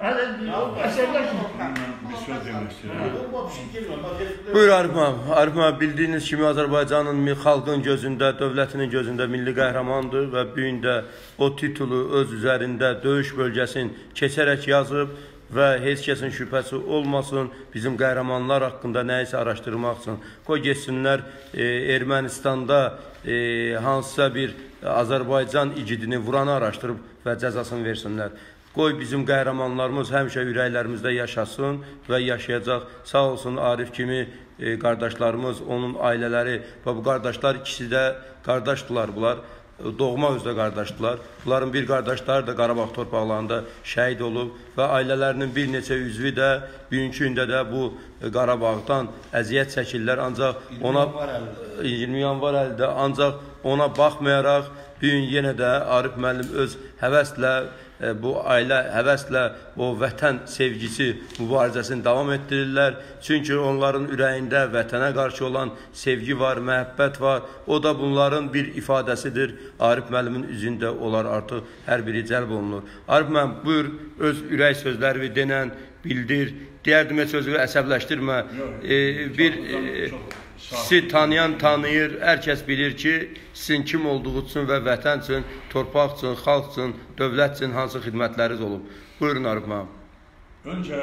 Əsəbləşmə. Bir söz demək istəyirəm. Buyur Arif müəllim. Arif müəllim, bildiyiniz kimi Azərbaycanın xalqın gözündə, dövlətinin gözündə milli qəhrəmandır və bu gün də o titulu öz üzərində döyüş bölgəsini keçərək yazıb və heç kəsin şübhəsi olmasın, bizim qəhrəmanlar haqqında nəyisə araşdırmaq üçün. Qoy geçsinlər e, Ermənistanda e, hansısa bir Azərbaycan igidini vuranı araşdırıb və cəzasını versinlər. Qoy bizim qəhrəmanlarımız həmişə ürəklərimizdə yaşasın və yaşayacaq. Sağ olsun Arif kimi e, qardaşlarımız, onun ailələri və bu qardaşlar ikisi də qardaşdılar bunlar. Doğma özdə qardaşdılar. Bunların bir qardaşları da Qarabağ torpaqlarında şəhid olub və ailələrinin bir neçə üzvü də bugünkü gündə də bu Qarabağdan əziyyət çəkirlər. Ancaq ona iyirmi yanvar əldə, ancaq ona baxmayaraq bu gün yenə də Arif müəllim öz həvəslə, bu ailə həvəslə o vətən sevgisi mübarizəsini davam etdirirlər. Çünki onların ürəyində vətənə qarşı olan sevgi var, məhəbbət var. O da bunların bir ifadəsidir. Arif müəllimin üzündə onlar artıq hər biri cəlb olunur. Arif müəllim, buyur, öz ürək sözləri denən, bildir. Deyərdim, heç özünü əsəbləşdirmə. E, bir e, sizi tanıyan tanıyır, hər kəs bilir ki, sizin kim olduğu üçün və vətən üçün, torpaq üçün, xalq üçün, dövlət üçün hansı xidmətləriniz olub. Buyurun Arif müəllim. Öncə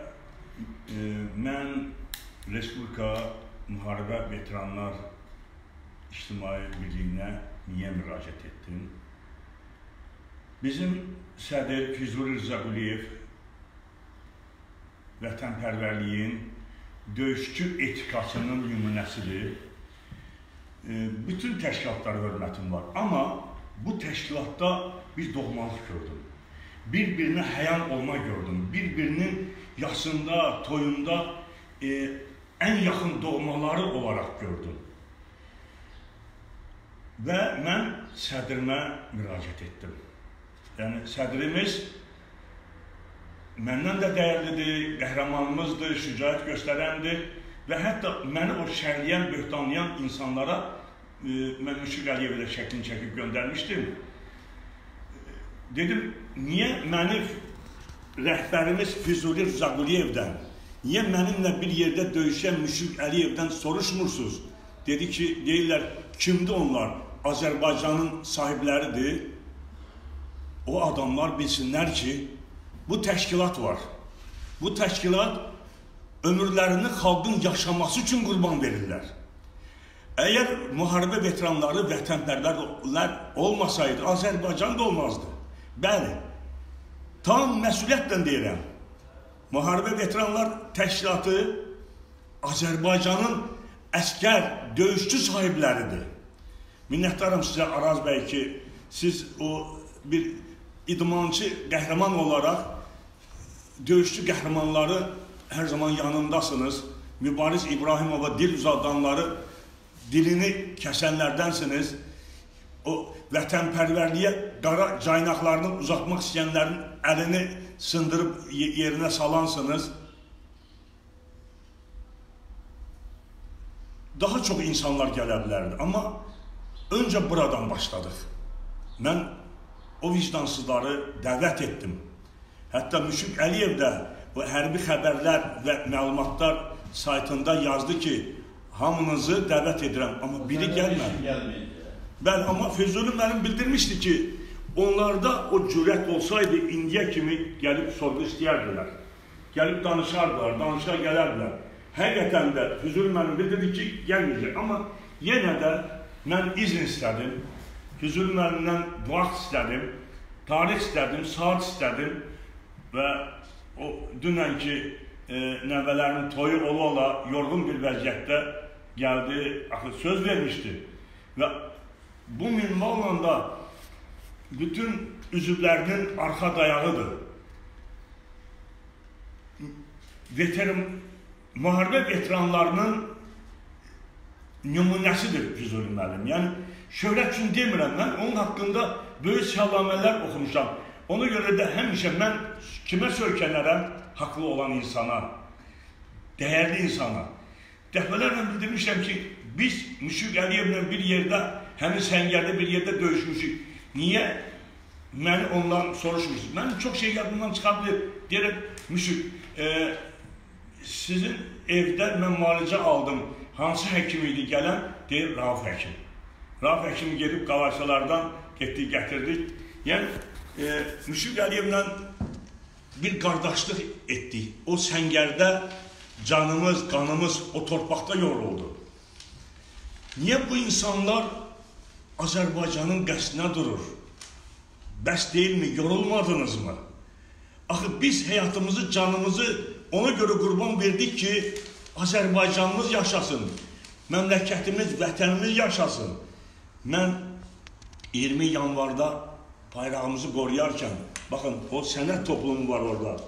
e, mən Respublika Müharibə Veteranlar İctimai Birliyinə niyə müraciət etdim? Bizim sədr Füzuli Rzaquliyev vətənpərvərliyin döyüşçü etikasının nümunəsidir. Bütün təşkilatlara hörmətim var. Amma bu təşkilatda bir doğmalıq gördüm. Bir-birinə həyan olma gördüm. Bir-birinin yaşında, toyunda e, ən yaxın doğmaları olaraq gördüm. Və mən sədrimə müraciət etdim. Yəni, sədrimiz məndən də dəyərlidir, qəhrəmanımızdır, şücaət göstərəndir və hətta məni o şərləyən, böhtanlayan insanlara e, mən Müşfiq Əliyevə də şəklini çəkib göndərmişdim. Dedim, niyə məni rəhbərimiz Füzuli Rzaqulliyevdən, niyə mənimlə bir yerdə döyüşən Müşfiq Əliyevdən soruşmursunuz? Dedi ki, deyirlər, kimdir onlar? Azərbaycanın sahibləridir. O adamlar bilsinlər ki, bu təşkilat var. Bu təşkilat ömürlərini xalqın yaşaması üçün qurban verirlər. Əgər müharibə veteranları, vətənpərvərlər olmasaydı, Azərbaycan da olmazdı. Bəli, tam məsuliyyətlə deyirəm. Müharibə veteranlar təşkilatı Azərbaycanın əskər, döyüşçü sahibləridir. Minnətdarım sizə Araz bəy ki, siz o bir idmançı qəhrəman olaraq döyüşçü qəhrəmanları hər zaman yanındasınız. Mübariz İbrahimova dil uzadanları dilini kəsənlərdənsiniz. O vətənpərvərliyə qara caynaqlarını uzatmaq istəyənlərin əlini sındırıb yerinə salansınız. Daha çox insanlar gələ bilərdi. Amma öncə buradan başladıq. Mən o vicdansızları dəvət etdim. Hətta Müşfiq Əliyev də bu hərbi xəbərlər və məlumatlar saytında yazdı ki, hamınızı dəvət edirəm, amma biri gəlmədi. Bəli, amma Füzuli müəllim bildirmişdi ki, onlarda o cürət olsaydı, indiyə kimi gəlib sorğu istəyərdilər. Gəlib danışardılar, danışa gələrdilər. Həqiqətən də Füzuli müəllim bildirdi ki, gəlməyəcək. Amma yenə də mən izin istədim. Füzuli müəllimdən vaxt istədim, tarix istədim, saat istədim və o dünənki e, nəvələrin toyu ola-ola yorğun bir vəziyyətdə gəldi, axı söz vermişdi. Və bu minvalla da bütün üzvlərinin arxa dayağıdır. veteran, müharibə veteranlarının nümunəsidir Füzuli müəllim. Yəni, şöhrət üçün demirəm, mən onun haqqında böyük səlamələr oxumuşam. Ona görə də həmişə mən kimə söykənərəm? Haqlı olan insana, dəyərli insana. Dəfələrlə bildirmişəm ki, biz Müşfiq Əliyevlə bir yerdə, həmin səngərdə bir yerdə döyüşmüşük. Niyə? Məni ondan soruşmuşsunuz. Mənim çox şey yadımdan çıxabilir. Deyərək, Müşfiq, e, sizin evdə mən müalicə aldım. Hansı həkim idi gələn? Deyir, Rauf həkim. Rauf həkimi gedib qalaysalardan getdik, gətirdik. Yəni, e, Müşfiq Əliyevlə bir qardaşlıq etdik. O səngərdə canımız, qanımız o torpaqda yoruldu. Niyə bu insanlar Azərbaycanın qəsdinə durur? Bəs deyilmi, yorulmadınız mı? Axı biz həyatımızı, canımızı ona görə qurban verdik ki, Azərbaycanımız yaşasın, məmləkətimiz, vətənimiz yaşasın. Mən iyirmi yanvarda bayrağımızı qoruyarkən, baxın, o sənət toplumu var orada.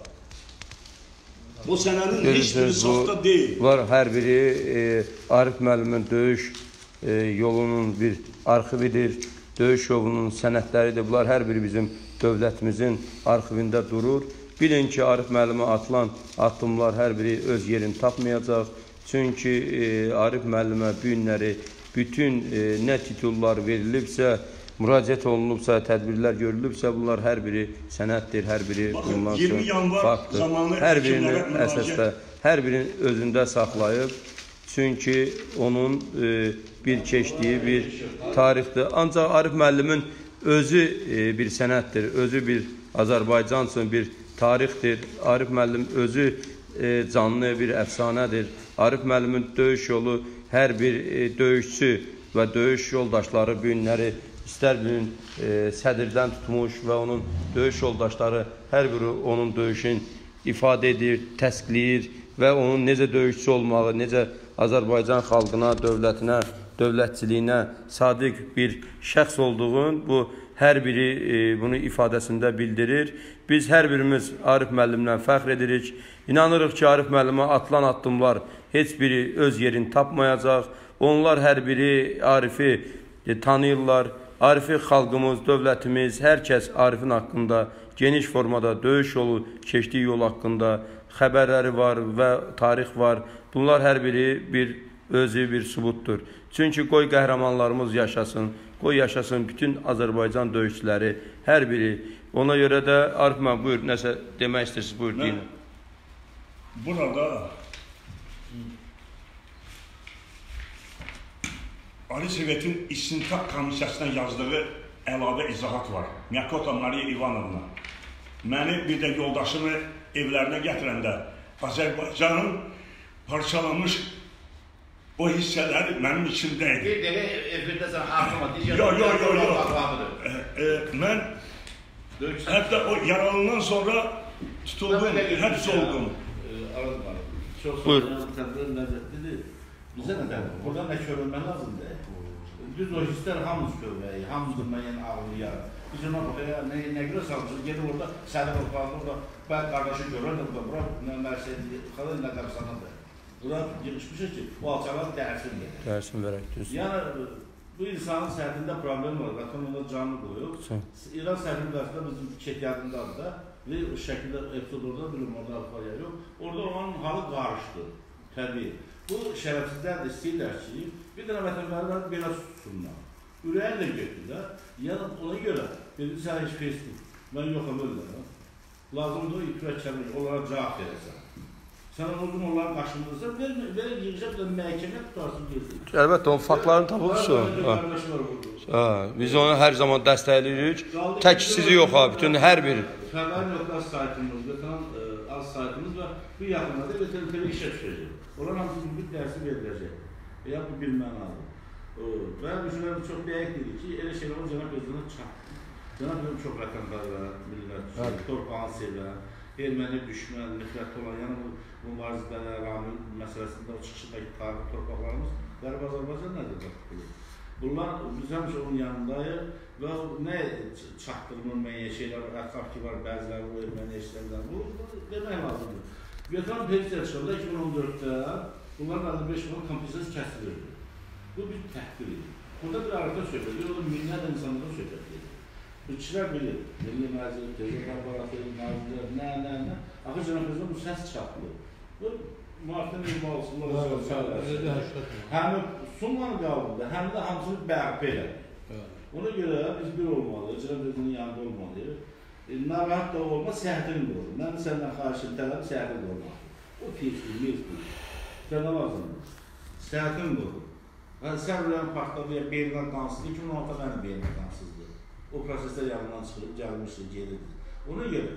Bu sənənin heç biri saxta deyil. Var, hər biri e, Arif müəllimin döyüş e, yolunun bir arxividir, döyüş yolunun sənətləridir. Bunlar hər biri bizim dövlətimizin arxivində durur. Bilin ki, Arif müəllimə atılan addımlar hər biri öz yerini tapmayacaq. Çünki e, Arif müəllimə bu günləri bütün e, nə titullar verilibsə, müraciət olunubsa, tədbirlər görülübsə, bunlar hər biri sənətdir, hər biri bundan sonra faktdır. Hər birini əsasda, hər birini özündə saxlayıb. Çünki onun e, bir keçdiyi bir tarixdir. Ancaq Arif müəllimin özü e, bir sənətdir, özü bir Azərbaycan üçün bir tarixdir. Arif müəllim özü e, canlı bir əfsanədir. Arif müəllimin döyüş yolu hər bir e, döyüşçü və döyüş yoldaşları bu günləri İstər bir e, sədirdən tutmuş və onun döyüş yoldaşları hər biri onun döyüşün ifadə edir, təsdiqləyir və onun necə döyüşçü olmağı, necə Azərbaycan xalqına, dövlətinə, dövlətçiliyinə sadiq bir şəxs olduğunu bu hər biri e, bunu ifadəsində bildirir. Biz hər birimiz Arif müəllimlə fəxr edirik. İnanırıq ki, Arif müəllimə atılan addımlar heç biri öz yerini tapmayacaq. Onlar hər biri Arifi e, tanıyırlar. Arifi xalqımız, dövlətimiz, hər kəs Arifin haqqında geniş formada döyüş yolu, keçdiyi yol haqqında xəbərləri var və tarix var. Bunlar hər biri bir özü bir sübutdur. Çünki qoy qəhrəmanlarımız yaşasın, qoy yaşasın bütün Azərbaycan döyüşçüləri, hər biri. Ona görə də Arif müəllim, buyur, nəsə demək istəyirsiniz, buyur, deyin. Burada Ali Sovetin İstintaq Komissiyasına yazdığı əlavə izahat var. Myakota Mariya İvanovna. Məni bir də yoldaşımı evlərinə gətirəndə Azərbaycanın parçalanmış o hissələri mənim içimdə idi. Bir dəqiqə efirdə sən axıma deyəcək. Yox, yox, yox, yox. Mən hətta o yaralından sonra tutuldum, həbs oldum. Çox sağ olun. Bizə nədən? Burada nə körülmə lazımdır? Düz o hisslər hamımız körməyi, hamımız müəyyən ağlayar. Biz ona baxaya, nə görə salmışız? Gedib orada sədir ortalıqda, orada bəl qardaşı görər də burada, bura mərsədi, xalın nə qarsanıdır. Bura yığışmışıq ki, o alçalar dərsin gedir. Dərsin verək, düz. Yəni, bu insanın səhətində problem var, qatın onda canlı qoyub. İran səhətinin qarşısında bizim çek yadındadır da, və o şəkildə epizod orada bilim, orada alfaya yox. Orada onun halı qarışdı, təbii. Bu şərəfsizlər də istəyirlər ki, bir dənə vətənlərlər belə tutsunlar. Ürəyin də götürlər. Yəni ona görə, dedi sən heç Facebook, mən yoxam ölürəm. Lazımdır o itirək kəmir, onlara cavab verəsən. Sən uzun onların qarşındırsan, belə yığacaq da məhkəmə tutarsın gözləyir. Əlbəttə, o faktlarını tapılsın. Biz onu hər zaman dəstəkləyirik. Tək sizi yox ha, bütün hər biri. Fərqarin yoxlar saytımız, veteran az saytımız və bu yaxınlarda veteran tv işə düşəcək. Onlar hamısı bir dərsi veriləcək. Ya bu bilmənadır. Və üzrərim çox dəqiq dedik ki, elə şeylər o Cənab Özünə çatdı. Cənab Özünə çox vətəndarlar, millət, torpağını sevən, erməni düşmən, nifrətli olan, yəni bu mübarizələrə rağmen məsələsində o çıxışındakı tarix torpaqlarımız Qərb Azərbaycan nədir? Bunlar, biz həmişə onun yanındayıq və nə çatdırılır müəyyən şeylər, ətraf ki var, bəziləri o erməni işlərdən, bu demək lazımdır. Veteran pensiya çıxanda iki min on dörddə bunların əldə beş milyon kompensasiya kəsilirdi. Bu bir təhqir idi. Burada bir arada söhbət edir, o da minlərlə insanlara söhbət edir. Bu kişilər bilir, Milli Məclis, Tezgah Aparatı, nazirlər, nə, nə, nə. Axı Cənab Prezident bu səs çaplı. Bu Martın iyirmi altısında həmin summanı qaldırdı, həm də hamısını bərpa elədi. Ona görə biz bir olmalı, Cənab Prezidentin yanında olmalı. Narahat da olma, səhətini qurur. Mən səndən xarişim tələb, səhətini qurmaq. O keçdir, mezdir. Sənə lazımdır. Səhətini qurur. Sən ürəyən partladıya beynindən qansızdır, iki min on altıda mənim beynindən qansızdır. O proseslər yanından çıxırıb, gəlmişdir, gelidir. Ona görə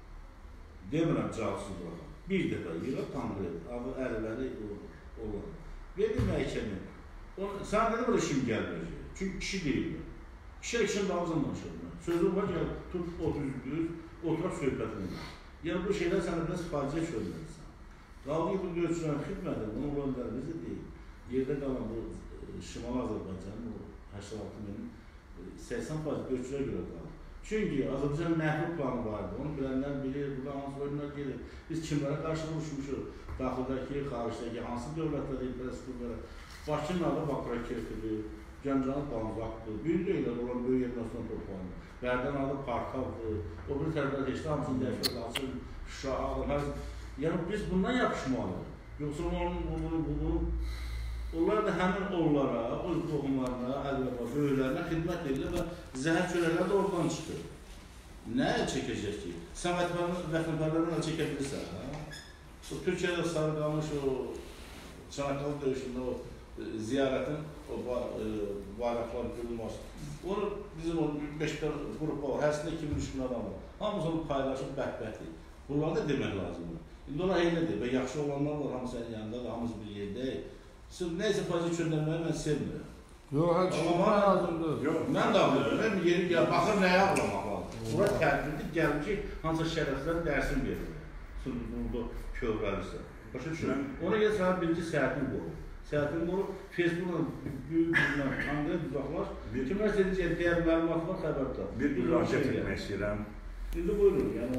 demirəm cavabsız bıraxam. Bir dəfə yığıb tanrı edir, adı ərləri olur. Verdi məhkəmə. Sən dedim, orada kim gəlməyəcək? Çünki kişi deyilmir. Kişi ekşin dalızın danışırlar. Sözüm var, gəl, tut otuz düz, oturaq söhbətini. Yəni bu şeylər sənə biraz faciə çölməlisən. Qaldı bu gözçülərin xidmədir, bunu ulanlarımızı deyil. Yerdə qalan bu Şimal Azərbaycanın səksən altı min səksən faiz gözçülə görə qalır. Çünki Azərbaycanın məhlul planı vardı, onu bilənlər bilir, burada hansı oyunlar gelir. Biz kimlərə qarşı vuruşmuşuq? Daxildəki, xaricdəki, hansı dövlətləri, imperasitlərə. Bakının adı Bakrakirtidir, Gəncənin Banzaqdır, büyük deyilər, olan böyük yerləşmə toplanır. Bərdən adı Parkavdır, o bir tərəfdə heç də hamısını dəyişmək lazım, Şuşa, Ağrı, yəni biz bundan yapışmalıyıq. Yoxsa onun, bunu, bunu, onlar da həmin onlara, öz qohumlarına, əlbəttə, böyüklərinə xidmət edir və zəhər çörəklər də oradan çıxır. Nə əl çəkəcək ki? Sən vətənpərlərdən əl çəkə bilirsən, hə? Türkiyədə sarı qalmış o Çanakkale döyüşündə o ziyarətin, o bayraqlar görülməsi. Onu bizim o beş qrupa var, hərsində iki min üç min adam var. Hamımız onu paylaşıb bəhbətdir. Bunları da demək lazımdır. İndi ona eylədir və yaxşı olanlar var, hamı sənin yanında da, hamımız bir yerdəyik. Siz neysə faizə çöndərməyi mən sevmirəm. Yox, hələ çıxmaq lazımdır. Mən də ağlıyorum, mən yeri gəl, baxır nəyə ağlamaq lazım. Bura tədbirdir, gəlir ki, hansısa şərəflər dərsin verir. Burada kövrəlirsə. Başa düşürəm. Ona görə sənə birinci səhətini qoru. Səhətini qoru, Facebook'dan böyük bizdən, anlayın, uzaqlar. Kimlər sedəcək, deyər məlumat var, xəbərdə. Bir müraciət etmək istəyirəm. İndi buyurun, yəni.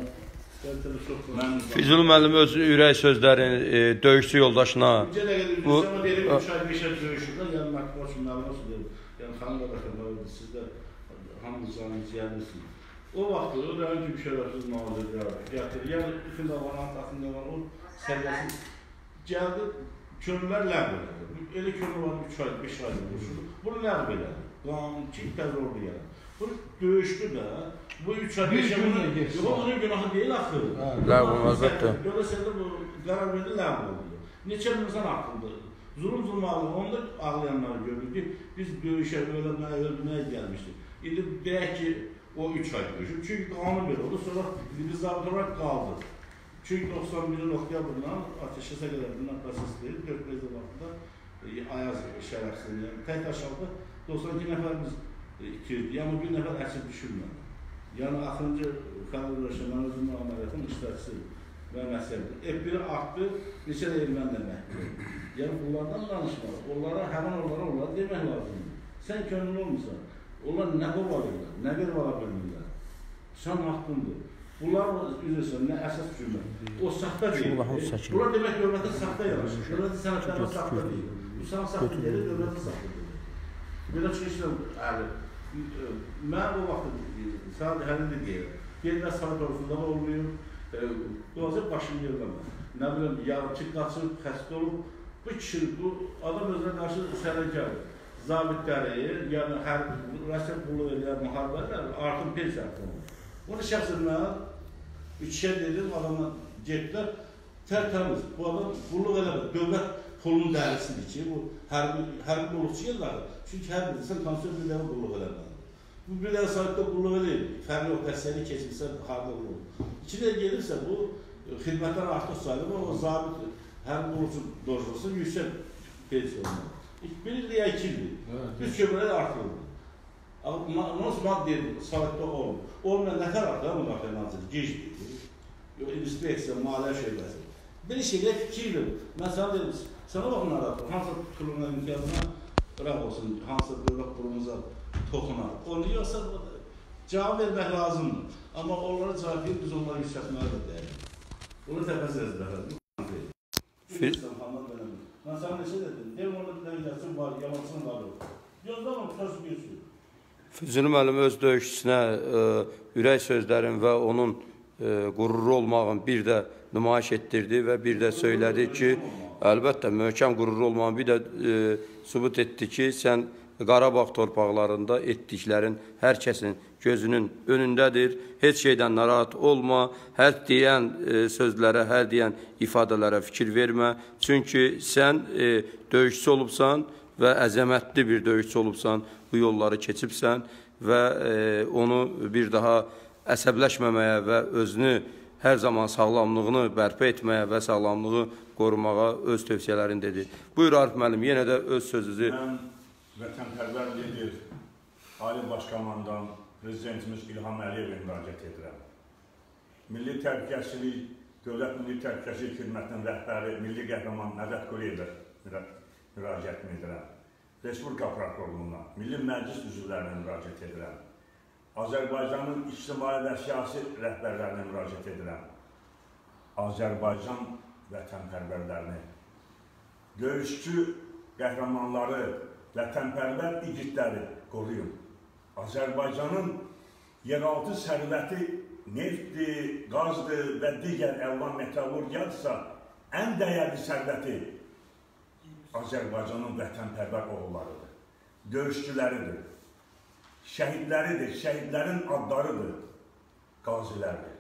Füzuli müəllim öz ürək sözlərini e, döyüşçü yoldaşına Necə dəqiqə deyir, sana verim üç ay, beş ay döyüşürlər, yəni mətbuat üçün məlumat söyləyir. Yəni xanım qardaşlar, siz də hamınız canınız yəlirsiniz. O vaxt o da önce bir şərəfsiz nazirlər gətirir. Yəni bütün davanın altında var, o səviyyəsiz gəldi, könüllər ləğv elədi. Elə könül var üç ay, beş ay döyüşür. Bunu ləğv elədi. Qanun kim təzə orada gəlir. Bu döyüşdü də, bu üç ay, beş ay, onun günahı deyil axı. Ləğv olmaz, əlbəttə. Görəsəndə bu qərar verdi, ləğv oldu. Neçə min insan ağıldı. Zulum zulum ağıldı, onu da ağlayanları gördük ki, biz döyüşə, öləməyə, öldürməyə gəlmişdik. İndi deyək ki, o üç ay döyüşür. Çünki qanun belə oldu, sonra biz zabit olaraq qaldı. Çünki doxsan birin oktyabrından ateşləsə qədər bundan prosesdir, dörd prezident vaxtında Ayaz şərəfsizliyi, tək aşağıda doxsan iki nəfərimiz itirdi, yəni bir nəfər əsir düşürmədi. Yəni, axırıncı Xəlil Rəşədən özünün əməliyyatın iştirakçısı və məsələdir. F biri artdı, neçə də ermən demək. Yəni, bunlardan danışmalı. Onlara, həmən onlara, onlara demək lazımdır. Sən könüllü olmuşsan, onlar nə qovalırlar, nə bir vara bölmürlər. Sən haqqındır. Bunlar, üzrəsən, nə əsas cümlə. O saxta deyil. Bunlar demək, dövlətin saxta yanaşır. Dövlətin sənətlərinin saxta deyil. Bu sən saxta deyil, dövlətin saxta deyil. Belə çıxışla, əli. Mən o vaxt sadəcə həlində deyirəm. Yerlər saat ortasında da olmuyor. Doğacaq başını yerləmə. Nə biləm, yarımçı qaçıb, xəstə olub. Bu kişi, bu adam özünə qarşı sərəngəlir. Zabitləri, yəni rəsm qulluq edən müharibələr artıq pensiya haqqı olur. Onu şəxsən mən üçşər dedim, adamla getdilər, tərtəmiz. Bu adam qulluq eləmir. Dövlət pulunun dərisidir ki, bu hərbi qulluqçu yerləri. Çünki hər bilirsən, konstitusiya birləri qulluq eləməlidir. Bu birləri sahibdə qulluq eləyir. Fərqli o qəssəli keçirsə, harda qulluq. İçində gelirsə, bu xidmətlər artıq sayılır və o zabit hərbi qulluqçu dojursa yüksək pensiya olmalı. Biri deyək kimdir? Biz kömürləri artırılır. Nasıl maddi sahibdə olmur. Olmayan nətər artır, müdafiə naziri, gecdir. Yox, inspeksiya, maliyyə şöbəsi. Bir şeylə fikirdir. Mən sana dedim, sana baxın aradır, hansı tutulunun imtiyazına bırak olsun, hansı dövlət qurumuza toxunar. Onu yoxsa cavab vermək lazımdır. Amma onlara cavab verir, biz onları yüksəltməyə də deyək. Onu təpəz əzbərədir. Bilirsən, xanlar beləmir. Mən sana neçə dedim, deyim onu bir gəlsin var, yalansın var yox. Gözlama, tutası geçiyor. Füzuli müəllim öz döyüşçüsünə e, ürək sözlərin və onun e, qürurlu olmağın bir də nümayiş etdirdi və bir də söylədi ki, əlbəttə möhkəm qürurlu olmağın bir də e, sübut etdi ki, sən Qarabağ torpaqlarında etdiklərin hər kəsin gözünün önündədir. Heç şeydən narahat olma, hər deyən e, sözlərə, hər deyən ifadələrə fikir vermə. Çünki sən e, döyüşçü olubsan və əzəmətli bir döyüşçü olubsan, bu yolları keçibsən və e, onu bir daha əsəbləşməməyə və özünü hər zaman sağlamlığını bərpa etməyə və sağlamlığı qorumağa öz tövsiyələrini dedi. Buyur Arif müəllim, yenə də öz sözünüzü. Mən vətənpərvər lider, Ali Başkomandan Prezidentimiz İlham Əliyevə müraciət edirəm. Milli Təhlükəsizlik, Dövlət Milli Təhlükəsizlik Xidmətinin rəhbəri, Milli Qəhrəman Məzət Quliyevə müraciət edirəm. Respublika Prokurorluğuna, Milli Məclis üzvlərinə müraciət edirəm. Azərbaycanın ictimai və siyasi rəhbərlərinə müraciət edirəm. Azərbaycan vətənpərvərlərini, döyüşçü qəhrəmanları, vətənpərvər igidləri qoruyun. Azərbaycanın yeraltı sərvəti neftdir, qazdır və digər əlvan metallurgiyadırsa, ən dəyərli sərvəti Azərbaycanın vətənpərvər oğullarıdır, döyüşçüləridir, şəhidləridir, şəhidlərin adlarıdır, qazilərdir.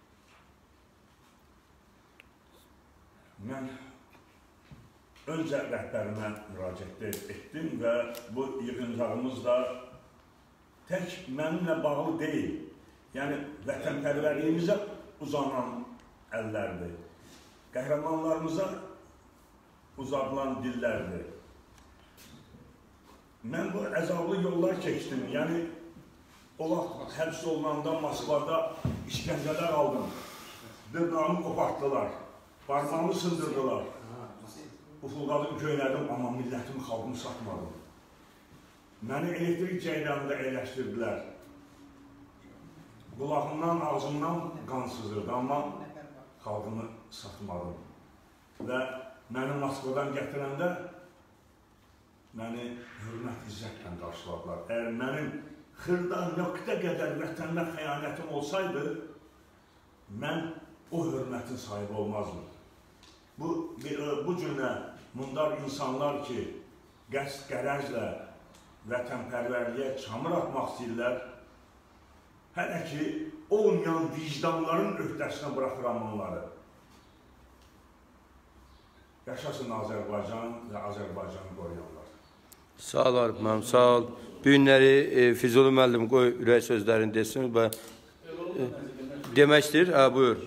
Mən öncə rəhbərimə müraciət etdim və bu yığıncağımız da tək mənimlə bağlı deyil, yəni vətənpərvərliyimizə uzanan əllərdir, qəhrəmanlarımıza uzadılan dillərdir. Mən bu əzablı yollar keçdim, yəni o vaxt həbs olunanda Moskvada işgəncələr aldım, dırnağımı qopartdılar, parmağımı sındırdılar. Ufulqadım, göylədim, amma millətimi, xalqımı satmadım. Məni elektrik ceyranında əyləşdirdilər. Qulağımdan, ağzımdan qan sızırdı, amma xalqımı satmadım. Və məni Moskvadan gətirəndə məni hörmət izzətlə qarşıladılar. Əgər mənim xırda nöqtə qədər vətənlə xəyanətim olsaydı, mən o hörmətin sahibi olmazdım. Bu, bu cümlə mundar insanlar ki, qəsd qərəzlə vətənpərvərliyə çamur atmaq istəyirlər, hələ ki, olmayan vicdanların öhdəsinə bıraxıram onları. Yaşasın Azərbaycan və Azərbaycanı qoruyanlar. Sağ ol Arif müəllim, sağ ol. Bu günləri e, Füzuli müəllim qoy ürək sözlərini desin və e, demək istəyir? Hə, buyur.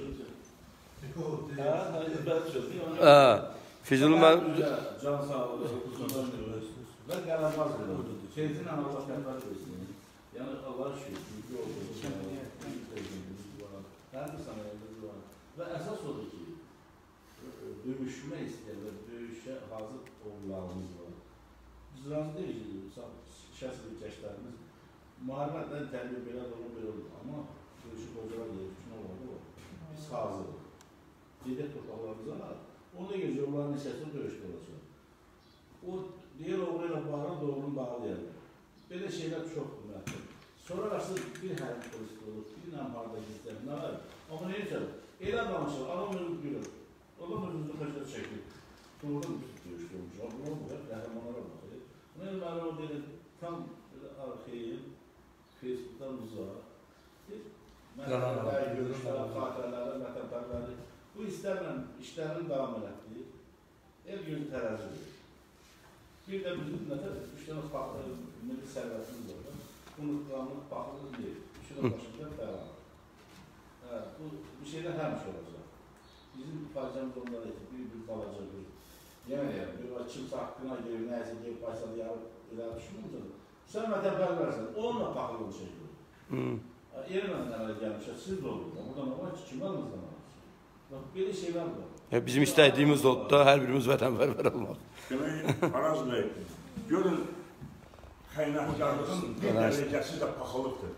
Hə, Füzuli müəllim... Can sağ olun. Və qələbaz verir. Şeycinin Allah qəfət versin. Yəni, Allah şükür, çünki olduğunu hər bir sanayəmiz var. Və əsas odur ki, döyüşmək istəyir və döyüşə hazır oğullarımız var. Biz razı deyil ki, şəxsi gəşlərimiz müharibədən təbii belə olur, belə olur. Amma döyüşü qocalar deyir, üçün olmalı o. Biz hazırıq. Gedək torpaqlarımıza, onda gecə onların neçəsini döyüşdə olacaq. O deyir, oğlu ilə bağlı, doğrunu bağlayalım. Belə şeylər çoxdur məhkum. Sonra qarşı bir hərim polisi olur, bir nəmharda gizləm, nə var? Amma nə üçün? Elə danışır, adam özü gülür. Adam özünüzü xəşdə çəkir. Doğru bir döyüşdə olmuş. Amma bu qədər qəhrəmanlara baxır. Mən mənə o deyir, tam arxeyin, Facebookdan uzaq. Mənələri, görüşlərə, xatirələrə, vətənpərvəri. Bu istərlə işlərini davam elətdir. El gözü tərəzidir. Bir də bizim nətər, üç dənə farklı milli sərvətimiz var. Unutqanlıq, baxılıq deyil. Üçünə başında fərqanır. Bu şeylər həmişə olacaq. Bizim faciəmiz onlara etir, bir-bir balaca bir. Yəni, bir kimsə haqqına gelir, nəsə deyib, başladı, yarıb elə düşünmürsən. Sən vətənpərvərsən, onunla baxılıq çəkilir. Yerlə nələr gəlmişsə, siz də olur. Buradan o var ki, kim alınızdan alırsın? Belə şeylər var. Bizim istədiyimiz oldu da, hər birimiz vətənpərvər olmaq. Demək, Araz bəy, görün, xəynətkarlığın bir dərəcəsi də paxılıqdır.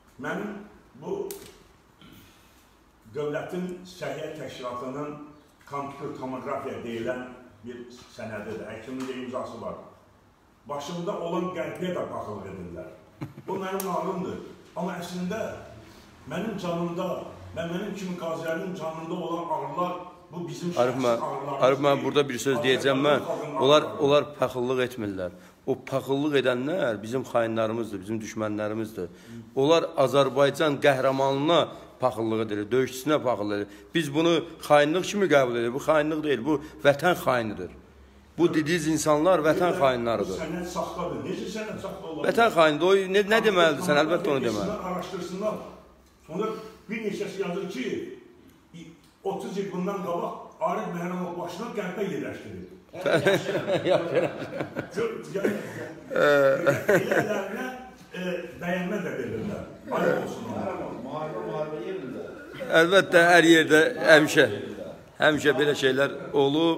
Mənim bu dövlətin səhiyyə təşkilatının kompüter tomografiya deyilən bir sənədidir, həkimin də imzası var. Başında olan qəlbə də baxılıq edirlər. O mənim ağrımdır. Amma əslində mənim canımda və mənim kimi qazilərin canında olan ağrılar bu bizim şəxsi ağrılarımız. Arif, mən burada bir söz deyəcəm mən. Onlar, onlar paxıllıq etmirlər. O paxıllıq edənlər bizim xainlərimizdir, bizim düşmənlərimizdir. Onlar Azərbaycan qəhrəmanlığına paxıllıq edir, döyüşçüsünə paxıllıq edir. Biz bunu xainlik kimi qəbul edirik. Bu xainlik deyil, bu vətən xainidir. Bu dediyiniz insanlar vətən xainləridir. Sənət saxtadır. Necə sənət saxta olar? Vətən xainidir. O nə, nə deməlidir sən? Əlbəttə onu deməli. Araşdırsınlar. Sonra bir neçəsi yazır ki, otuz il bundan qabaq Arif Məhrəmov başına qərbə yerləşdirir. Elələrlə bəyənmə də verirlər. Ayıq olsun onlar. Müharibə yerində. Əlbəttə, hər yerdə həmişə, həmişə belə şeylər olub.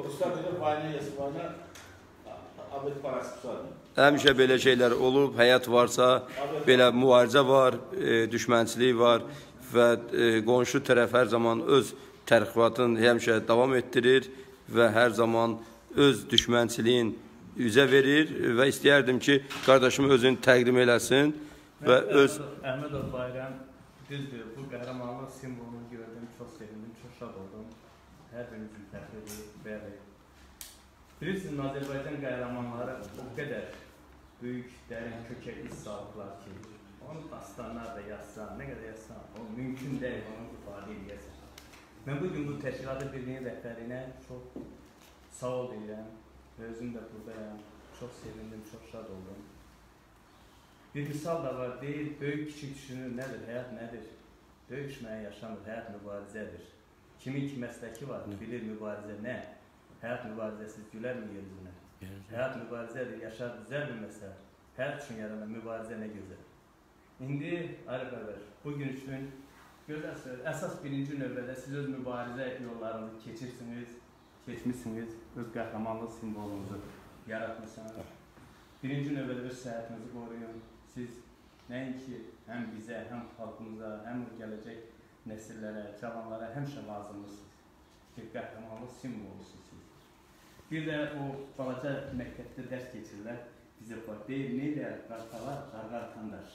Həmişə belə şeylər olub, həyat varsa, belə mübarizə var, e, düşmənçilik var və e, qonşu tərəf hər zaman öz tərxifatını həmişə davam etdirir və hər zaman öz düşmənçiliyin üzə verir və istəyərdim ki, qardaşım özünü təqdim eləsin və öz... Əhmədov Bayram, düzdür, bu qəhrəmanlıq simvolunu gördüm, çox sevindim, çox şad oldum. Hər birimizin təxribi, bəli. Bilirsiniz, Azərbaycan qəhrəmanları o qədər böyük, dərin kökə iz salıblar ki, onun dastanlar da yazsan, nə qədər yazsan, o mümkün deyil, onu ifadə edəsən. Mən bugün bu təşkilatı birliyin rəhbərinə çox sağ ol deyirəm və özüm də buradayam, çox sevindim, çox şad oldum. Bir misal da var, deyil, böyük kiçik düşünür, nədir, həyat nədir? Döyüşməyə yaşanır, həyat mübarizədir. Kimin ki məsləki var, bilir mübarizə nə? Həyat mübarizəsiz gülərmi yeryüzünə? Həyat mübarizədir, yaşar düzəl bilməsə, həyat üçün yaranan mübarizə nə gözəl. İndi, Arif Ərbəş, bugün üçün gözəl söz, əsas birinci növbədə siz öz mübarizə yollarınızı keçirsiniz, keçmişsiniz, öz qəhrəmanlıq simvolunuzu yaratmışsınız. Birinci növbədə öz səhətinizi qoruyun. Siz nəinki həm bizə, həm xalqımıza, həm gələcək nəsillərə, cavanlara həmişə lazımlısınız. Bir qəhrəmanlıq simvolusunuz. Bir də o balaca məktəbdə dərs keçirlər, bizə bax, deyil, neylə qartalar, qarqartandaş.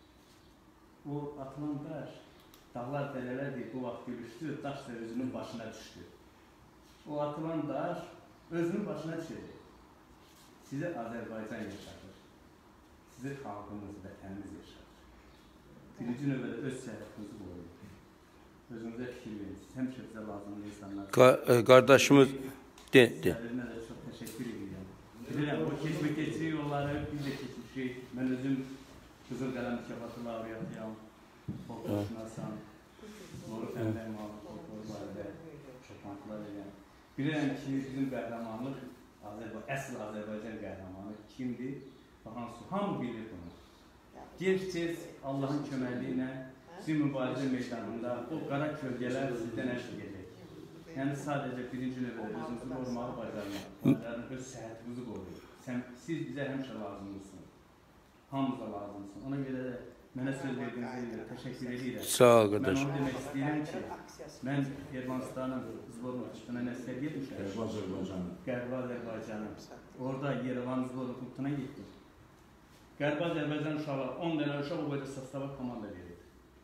O atılan daş, dağlar dərələr deyil, bu vaxt gülüşdü, daş da özünün başına düşdü. O atılan daş özünün başına düşdü. Sizi Azərbaycan yaşadır. Sizi xalqımız, vətənimiz yaşadır. Birinci növbədə öz səhətinizi qoyun. Özünüzə fikir verin. Siz həmişə bizə lazımlı insanlar. Qardaşımız, de, de. Sizlərinə də çox təşəkkür edirəm. Bilirəm, o keçmə keçirik yolları biz də keçmişik. Mən özüm Qızıl Qələm mükafatı laureatıyam. Folklorşünasan, Nuru Fəndər Mahmud folklor barədə toplantılar edən. Bilirəm ki, bizim qəhrəmanlıq, əsl Azərbaycan qəhrəmanı kimdir? Baxan su, hamı bilir bunu. Gec-tez Allahın köməkliyi ilə sizin mübarizə meydanında o qara kölgələr sizdən əşq edəcək. Yəni sadəcə birinci növbədə özünüzü qorumağı bacarmaq, onların öz səhətinizi qoruyur. Siz bizə həmişə lazımlısınız. Hamımıza lazımsınız. Ona görə də mənə söz verdiyinizə görə təşəkkür edirəm. Sağ ol, qardaş. Mən onu demək istəyirəm ki, mən Ermənistanın Zborna Kutuna nəsəl getmişəm. Qərbi Azərbaycanı. Qərbi Azərbaycanı. Orada Yerevan Zborna Kutuna getdik. Qərbi Azərbaycan uşaqlar, on dənə uşaq o boyda sastava komanda verir.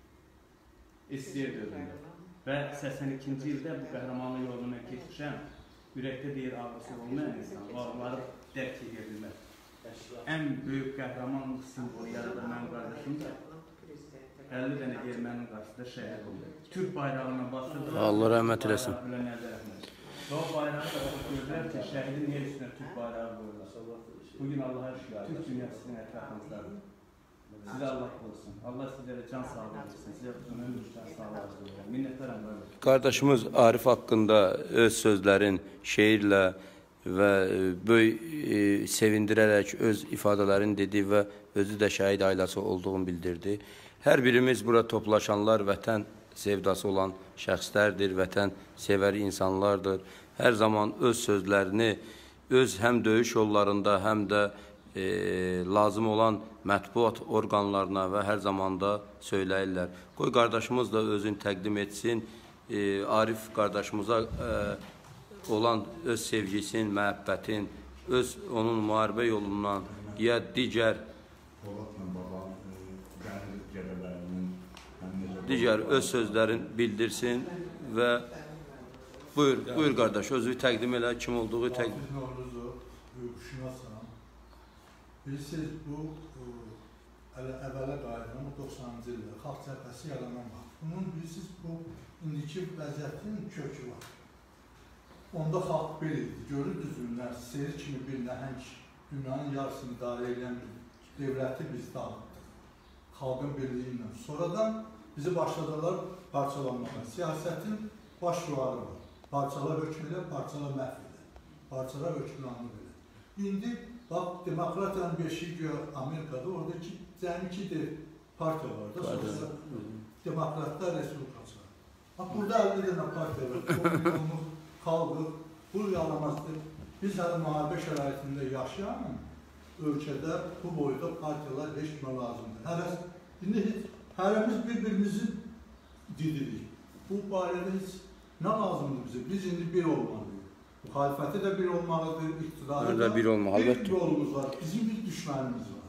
İstəyir dövründə. Və səksən ikinci ildə bu qəhrəmanlıq yoluna keçmişəm. Ürəkdə deyir, ağrısı olmayan insan, ağrıları dərk edə bilməz. Ən böyük qəhrəmanlıq simvolu yaradan mənim qardaşım da əlli dənə ermənin qarşısında şəhid oldu. Türk bayrağına basırdılar. Allah rəhmət eləsin. Və o bayrağı da gördülər ki, şəhidin yer üstünə Türk bayrağı qoyurlar. Bugün Allah'a şükür, Türk dünyası sizin ətrafınızdadır. Sizə Allah qorusun. Allah sizlərə can sağlığı versin. Sizə uzun ömür can sağlığı versin. Minnətdaram qardaş. Qardaşımız Arif haqqında öz sözlərin şeirlə və böyük e, sevindirərək öz ifadələrini dedi və özü də şəhid ailəsi olduğunu bildirdi. Hər birimiz burada toplaşanlar vətən sevdası olan şəxslərdir, vətən sevəri insanlardır. Hər zaman öz sözlərini, öz həm döyüş yollarında, həm də e, lazım olan mətbuat orqanlarına və hər zamanda söyləyirlər. Qoy qardaşımız da özünü təqdim etsin. E, Arif qardaşımıza e, olan öz sevgisin, məhəbbətin, öz onun müharibə yolundan ya digər digər öz sözlərin bildirsin və buyur, buyur qardaş, özü təqdim elə, kim olduğu təqdim. Hafiz Novruzov, hüquqşünasam. Bilirsiniz, bu əvvələ qayıdan doxsanıncı ildə Xalq Cəbhəsi yaranan var. Bunun bilirsiniz, bu indiki vəziyyətin kökü var. Onda xalq belirdi, görürdünüz ünlər, seyir kimi bir nəhəng dünyanın yarısını idarə edən bir devləti biz dağıtdıq. Xalqın birliyi ilə. Sonradan bizi başladılar parçalanmağa. Siyasətin baş şüarı var. Parçala hökm elə, parçala məhv elə. Parçala hökmranlıq elə. İndi, bax, demokratiyanın beşiyi güya Amerikada, oradakı cəmi iki de partiya var da, sonra demokratlar, respublikaçılar. Bax, burada əldə edən partiya var, on milyonluq xalqı, bu yalamazdır. Biz hələ müharibə şəraitində yaşayan ölkədə bu boyda partiyalar heç kimə lazımdır. Hərəs, indi hərəmiz bir-birimizin didirik. Bu barədə heç nə lazımdır bizə? Biz indi bir olmalıyıq. Müxalifəti də bir olmalıdır, iqtidarı da bir olmalıdır. Bir yolumuz var, bizim bir düşmənimiz var.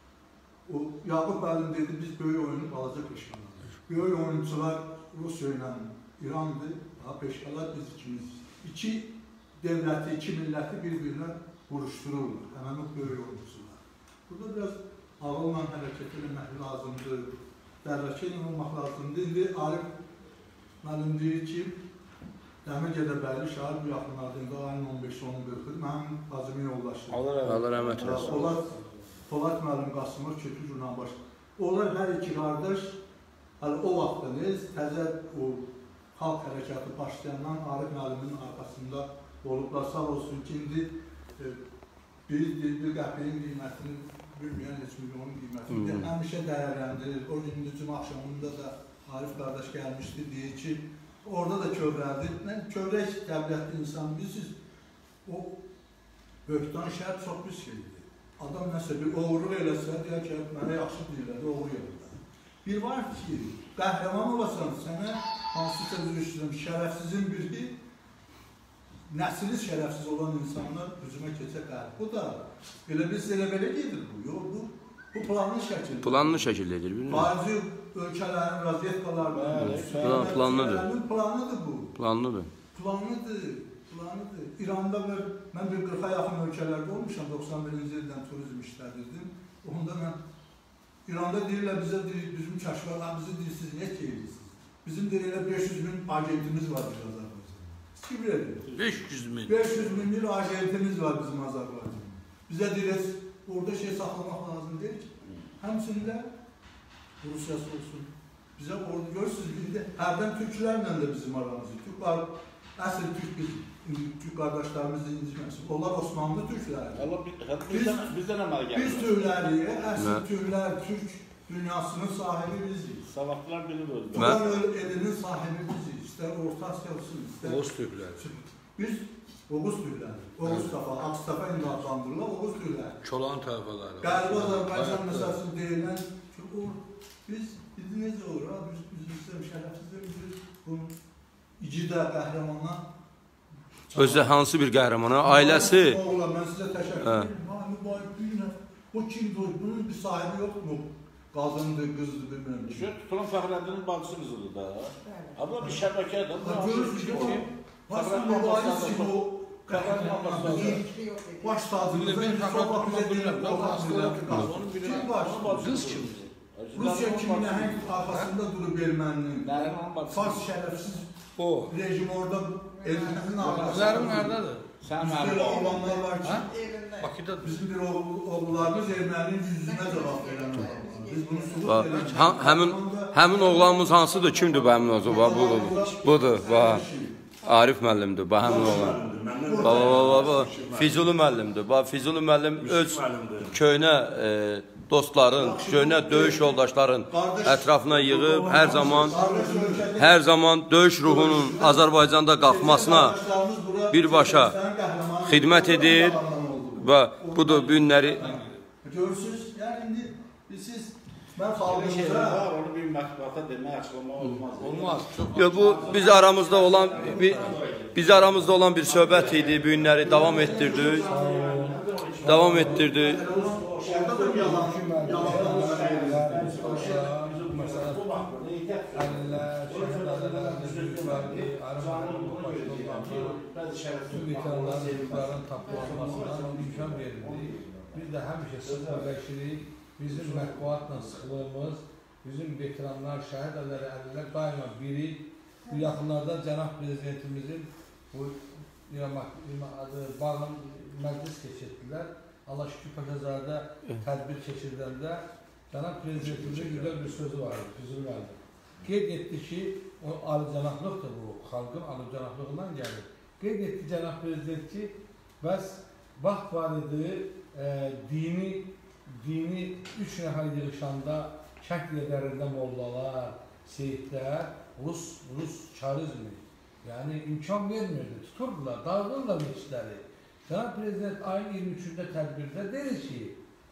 O, Yaqub Əlim dedi, biz böyük oyunu balaca peşkalardır. Böyük oyuncular Rusiya ilə İrandır, daha peşkalar biz ikimiz. İki devləti, iki milləti bir-birinə vuruşdururlar, həmən o böyük oyuncular. Burada biraz ağılla hərəkət eləmək lazımdır, dərrəkə ilə olmaq lazımdır. İndi Arif müəllim deyir ki, Dəmir Gədəbəyli şəhər bu yaxınlarda ayın on beşi on qırxı mənim bacımın yoldaşıdır. Allah rəhmət eləsin. Onlar Polat müəllim Qasımov kökü jurnal başlayır. Onlar hər iki qardaş, hələ o vaxtınız təzə o xalq hərəkatı başlayandan Arif müəllimin arxasında olublar. Sağ olsun ki, indi bir, bir qəpiyin qiymətini bilməyən heç milyonun qiymətini həmişə dəyərləndirir. O gün cümə axşamında da Arif qardaş gəlmişdi, deyir ki, orada da kövrəldir. Kövrək qəbliyyətli insan, bilirsiniz, o böhtan şəhər çox bir şeydir. Adam nəsə bir oğurluq eləsə, deyək ki, mənə yaxşı deyirlər, oğru yerlər. Bir var ki, qəhrəman olasan, sənə hansısa üzrüşürüm, şərəfsizin biri, nəsili şərəfsiz olan insanlar hücuma keçə qəhr. Bu da, elə biz elə belə gedir bu, yox, bu, bu planlı şəkildir. Planlı şəkildə edir, bilmir mi? Xarici ölkələrin raziyetkalarının, planlıdır. Planlıdır bu. Planlıdır. Planlıdır, planlıdır. İranda bir, mən bir qırxa yaxın ölkələrdə olmuşam, doxsan birinci ildən turizm işlədirdim. Onda mən, İranda deyirlər bizə, deyir, bizim kəşvarlar bizi deyir, siz nə deyirsiniz? Bizim deyir, elə beş yüz min agentimiz var bizim Azərbaycan'da. Kim bilir? beş yüz min. beş yüz min bir agentimiz var bizim Azərbaycan'da. Bizə deyir, orada şey saxlamaq lazım deyir ki, həmçində Rusiyası olsun. Bizə orada görürsünüz, indi hərdən türklərlə də bizim aramızı. Türklər, əsl türk biz, türk qardaşlarımızı incitməsin. Onlar Osmanlı türkləri. Bizdən əmələ gəlmir. Biz türkləriyə, əsl türklər, türk dünyasının sahibi bizik. Savaqlar bilir özü. Turan elinin sahibi bizik. İstər Orta Asya olsun, istər... Oğuz türkləri. Biz Oğuz türkləri. Oğuz Tafa, Akstafa indi adlandırırlar, Oğuz türkləri. Çolan tayfaları. Qərbi Azərbaycan məsələsini deyilən ki, biz, biz necə olur, biz, biz istəyəm şərəfsizdə biz bunu icidə, qəhrəmana Özdə hansı bir qəhrəmana, ailəsi... Oğlan, mən sizə təşəkkür edirəm. Mübarək bir o kimdir, bunun bir sahibi yoxdur. Qazındır, qızdır, bilmirəm ki. Turan Fəxrəddinin bacısı qızıdır da. Abla bir şəbəkədir. Görürsünüz ki, Başdan mübarək ki, o baş tacımızın sobaq bizə deyiləm. Qız kimdir? Rusiya kimi nəhəng arxasında durub erməninin, Fars şərəfsiz rejim orada erməninin arxasında. Qızlarım haradadır? Böyle oğlanlar var ki, Bakıda bizim bir oğullarımız erməninin yüzünə cavab verəmir. Biz bunu subut edelim. Həmin, həmin oğlanımız hansıdır? Kimdir bu həmin oğlan? Budur, budur, bax. Arif müəllimdir, bax həmin oğlan. Baba, baba, baba, Füzuli müəllimdir. Bax, Füzuli müəllim öz köynə dostların, köynə döyüş yoldaşların ətrafına yığıb hər zaman hər zaman döyüş ruhunun Azərbaycanda qalxmasına birbaşa xidmət edir və budur bu günləri Görürsünüz, yəni indi siz Mən Böyle şeyler xalqımıza var, onu bir mətbuata demək, açıqlamaq olmaz. Olmaz. Çox Yo, bu biz aramızda olan bir, biz aramızda olan bir söhbət idi. Bu günləri davam etdirdik. Davam etdirdik. orada da yalan, yalan. Tüm veteranların hüquqlarının tapılanmasına imkan verildi. Biz də həmişə sıxılışırıq. Bizim mətbuatla sıxılığımız, bizim veteranlar, şəhid ədələri əlində daima biri. Bu yaxınlarda Cənab Prezidentimizin bu adı bağın məclis keçirdilər. Allah şükür Paşazadə tədbir keçiriləndə Cənab Prezidentimizin güzel bir sözü vardı, Füzuli müəllim. Qeyd etdi ki, o alicənablıqdır bu, xalqın alicənablığından gəlir. Qeyd etdi Cənab Prezident ki, bəs vaxt var idi, e, dini, dini üç nəfər yığışanda kənd liderlərində mollalar, seyidlər, Rus, Rus çarizmi, yəni imkan vermirdi, tuturdular, dağılırlar meçidləri. Cənab Prezident ayın iyirmi üçündə tədbirdə dedi ki,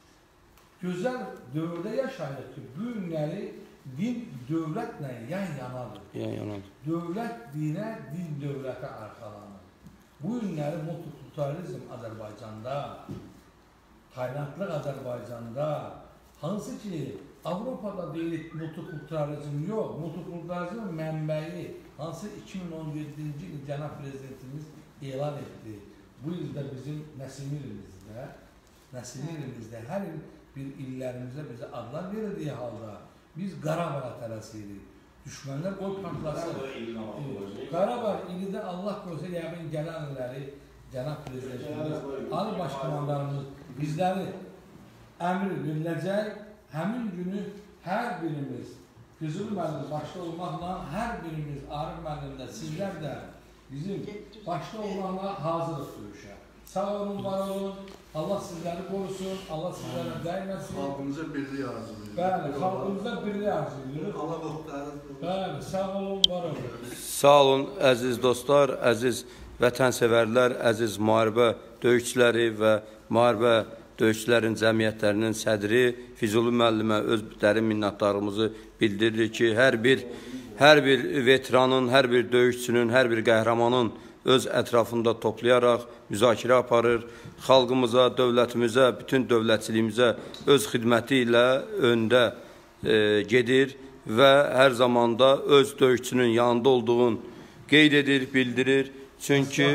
gözəl dövrdə yaşayırıq ki, bu günləri din dövlətlə yan yanadır. Yan yanadır. Dövlət dinə, din dövlətə arxalanır. Bu günləri multikulturalizm Azərbaycanda, Taylandlıq Azərbaycanda, hansı ki Avropada deyilik multikulturalizm yox, multikulturalizmin mənbəyi hansı iki min on yeddinci il Cənab Prezidentimiz elan etdi. Bu ildə bizim Nəsim ilimizdə, Nəsim ilimizdə hər il bir illərimizə bizə adlar verildiyi halda biz Qarabağa tələsirik. Düşmənlər qoy partlasın. Qarabağ ilidə Allah qoysa yəqin gələn illəri Cənab Prezidentimiz, Ali Başkomandanımız bizləri əmr veriləcək. Həmin günü hər birimiz, Füzuli müəllim başda olmaqla hər birimiz, Arif müəllim də, sizlər də bizim başda olmaqla hazırıq döyüşə. Sağ olun, var olun, Allah sizləri qorusun, Allah sizlərə dəyməsin. Xalqımıza birlik arzulayırıq. Bəli, xalqımıza birlik arzulayırıq. Allah qoxtarır. Bəli, sağ olun, var olun. Sağ olun əziz dostlar, əziz vətənsevərlər, əziz müharibə döyüşçüləri və müharibə döyüşçülərin cəmiyyətlərinin sədri Füzuli müəllimə öz dərin minnətdarlığımızı bildiririk ki, hər bir hər bir veteranın, hər bir döyüşçünün, hər bir qəhrəmanın öz ətrafında toplayaraq müzakirə aparır, xalqımıza, dövlətimizə, bütün dövlətçiliyimizə öz xidməti ilə öndə e, gedir və hər zamanda öz döyüşçünün yanında olduğunu qeyd edir, bildirir. Çünki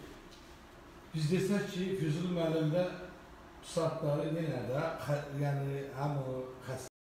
biz desək ki, Füzuli müəllimdə saatları yenə də yəni həm o xəstə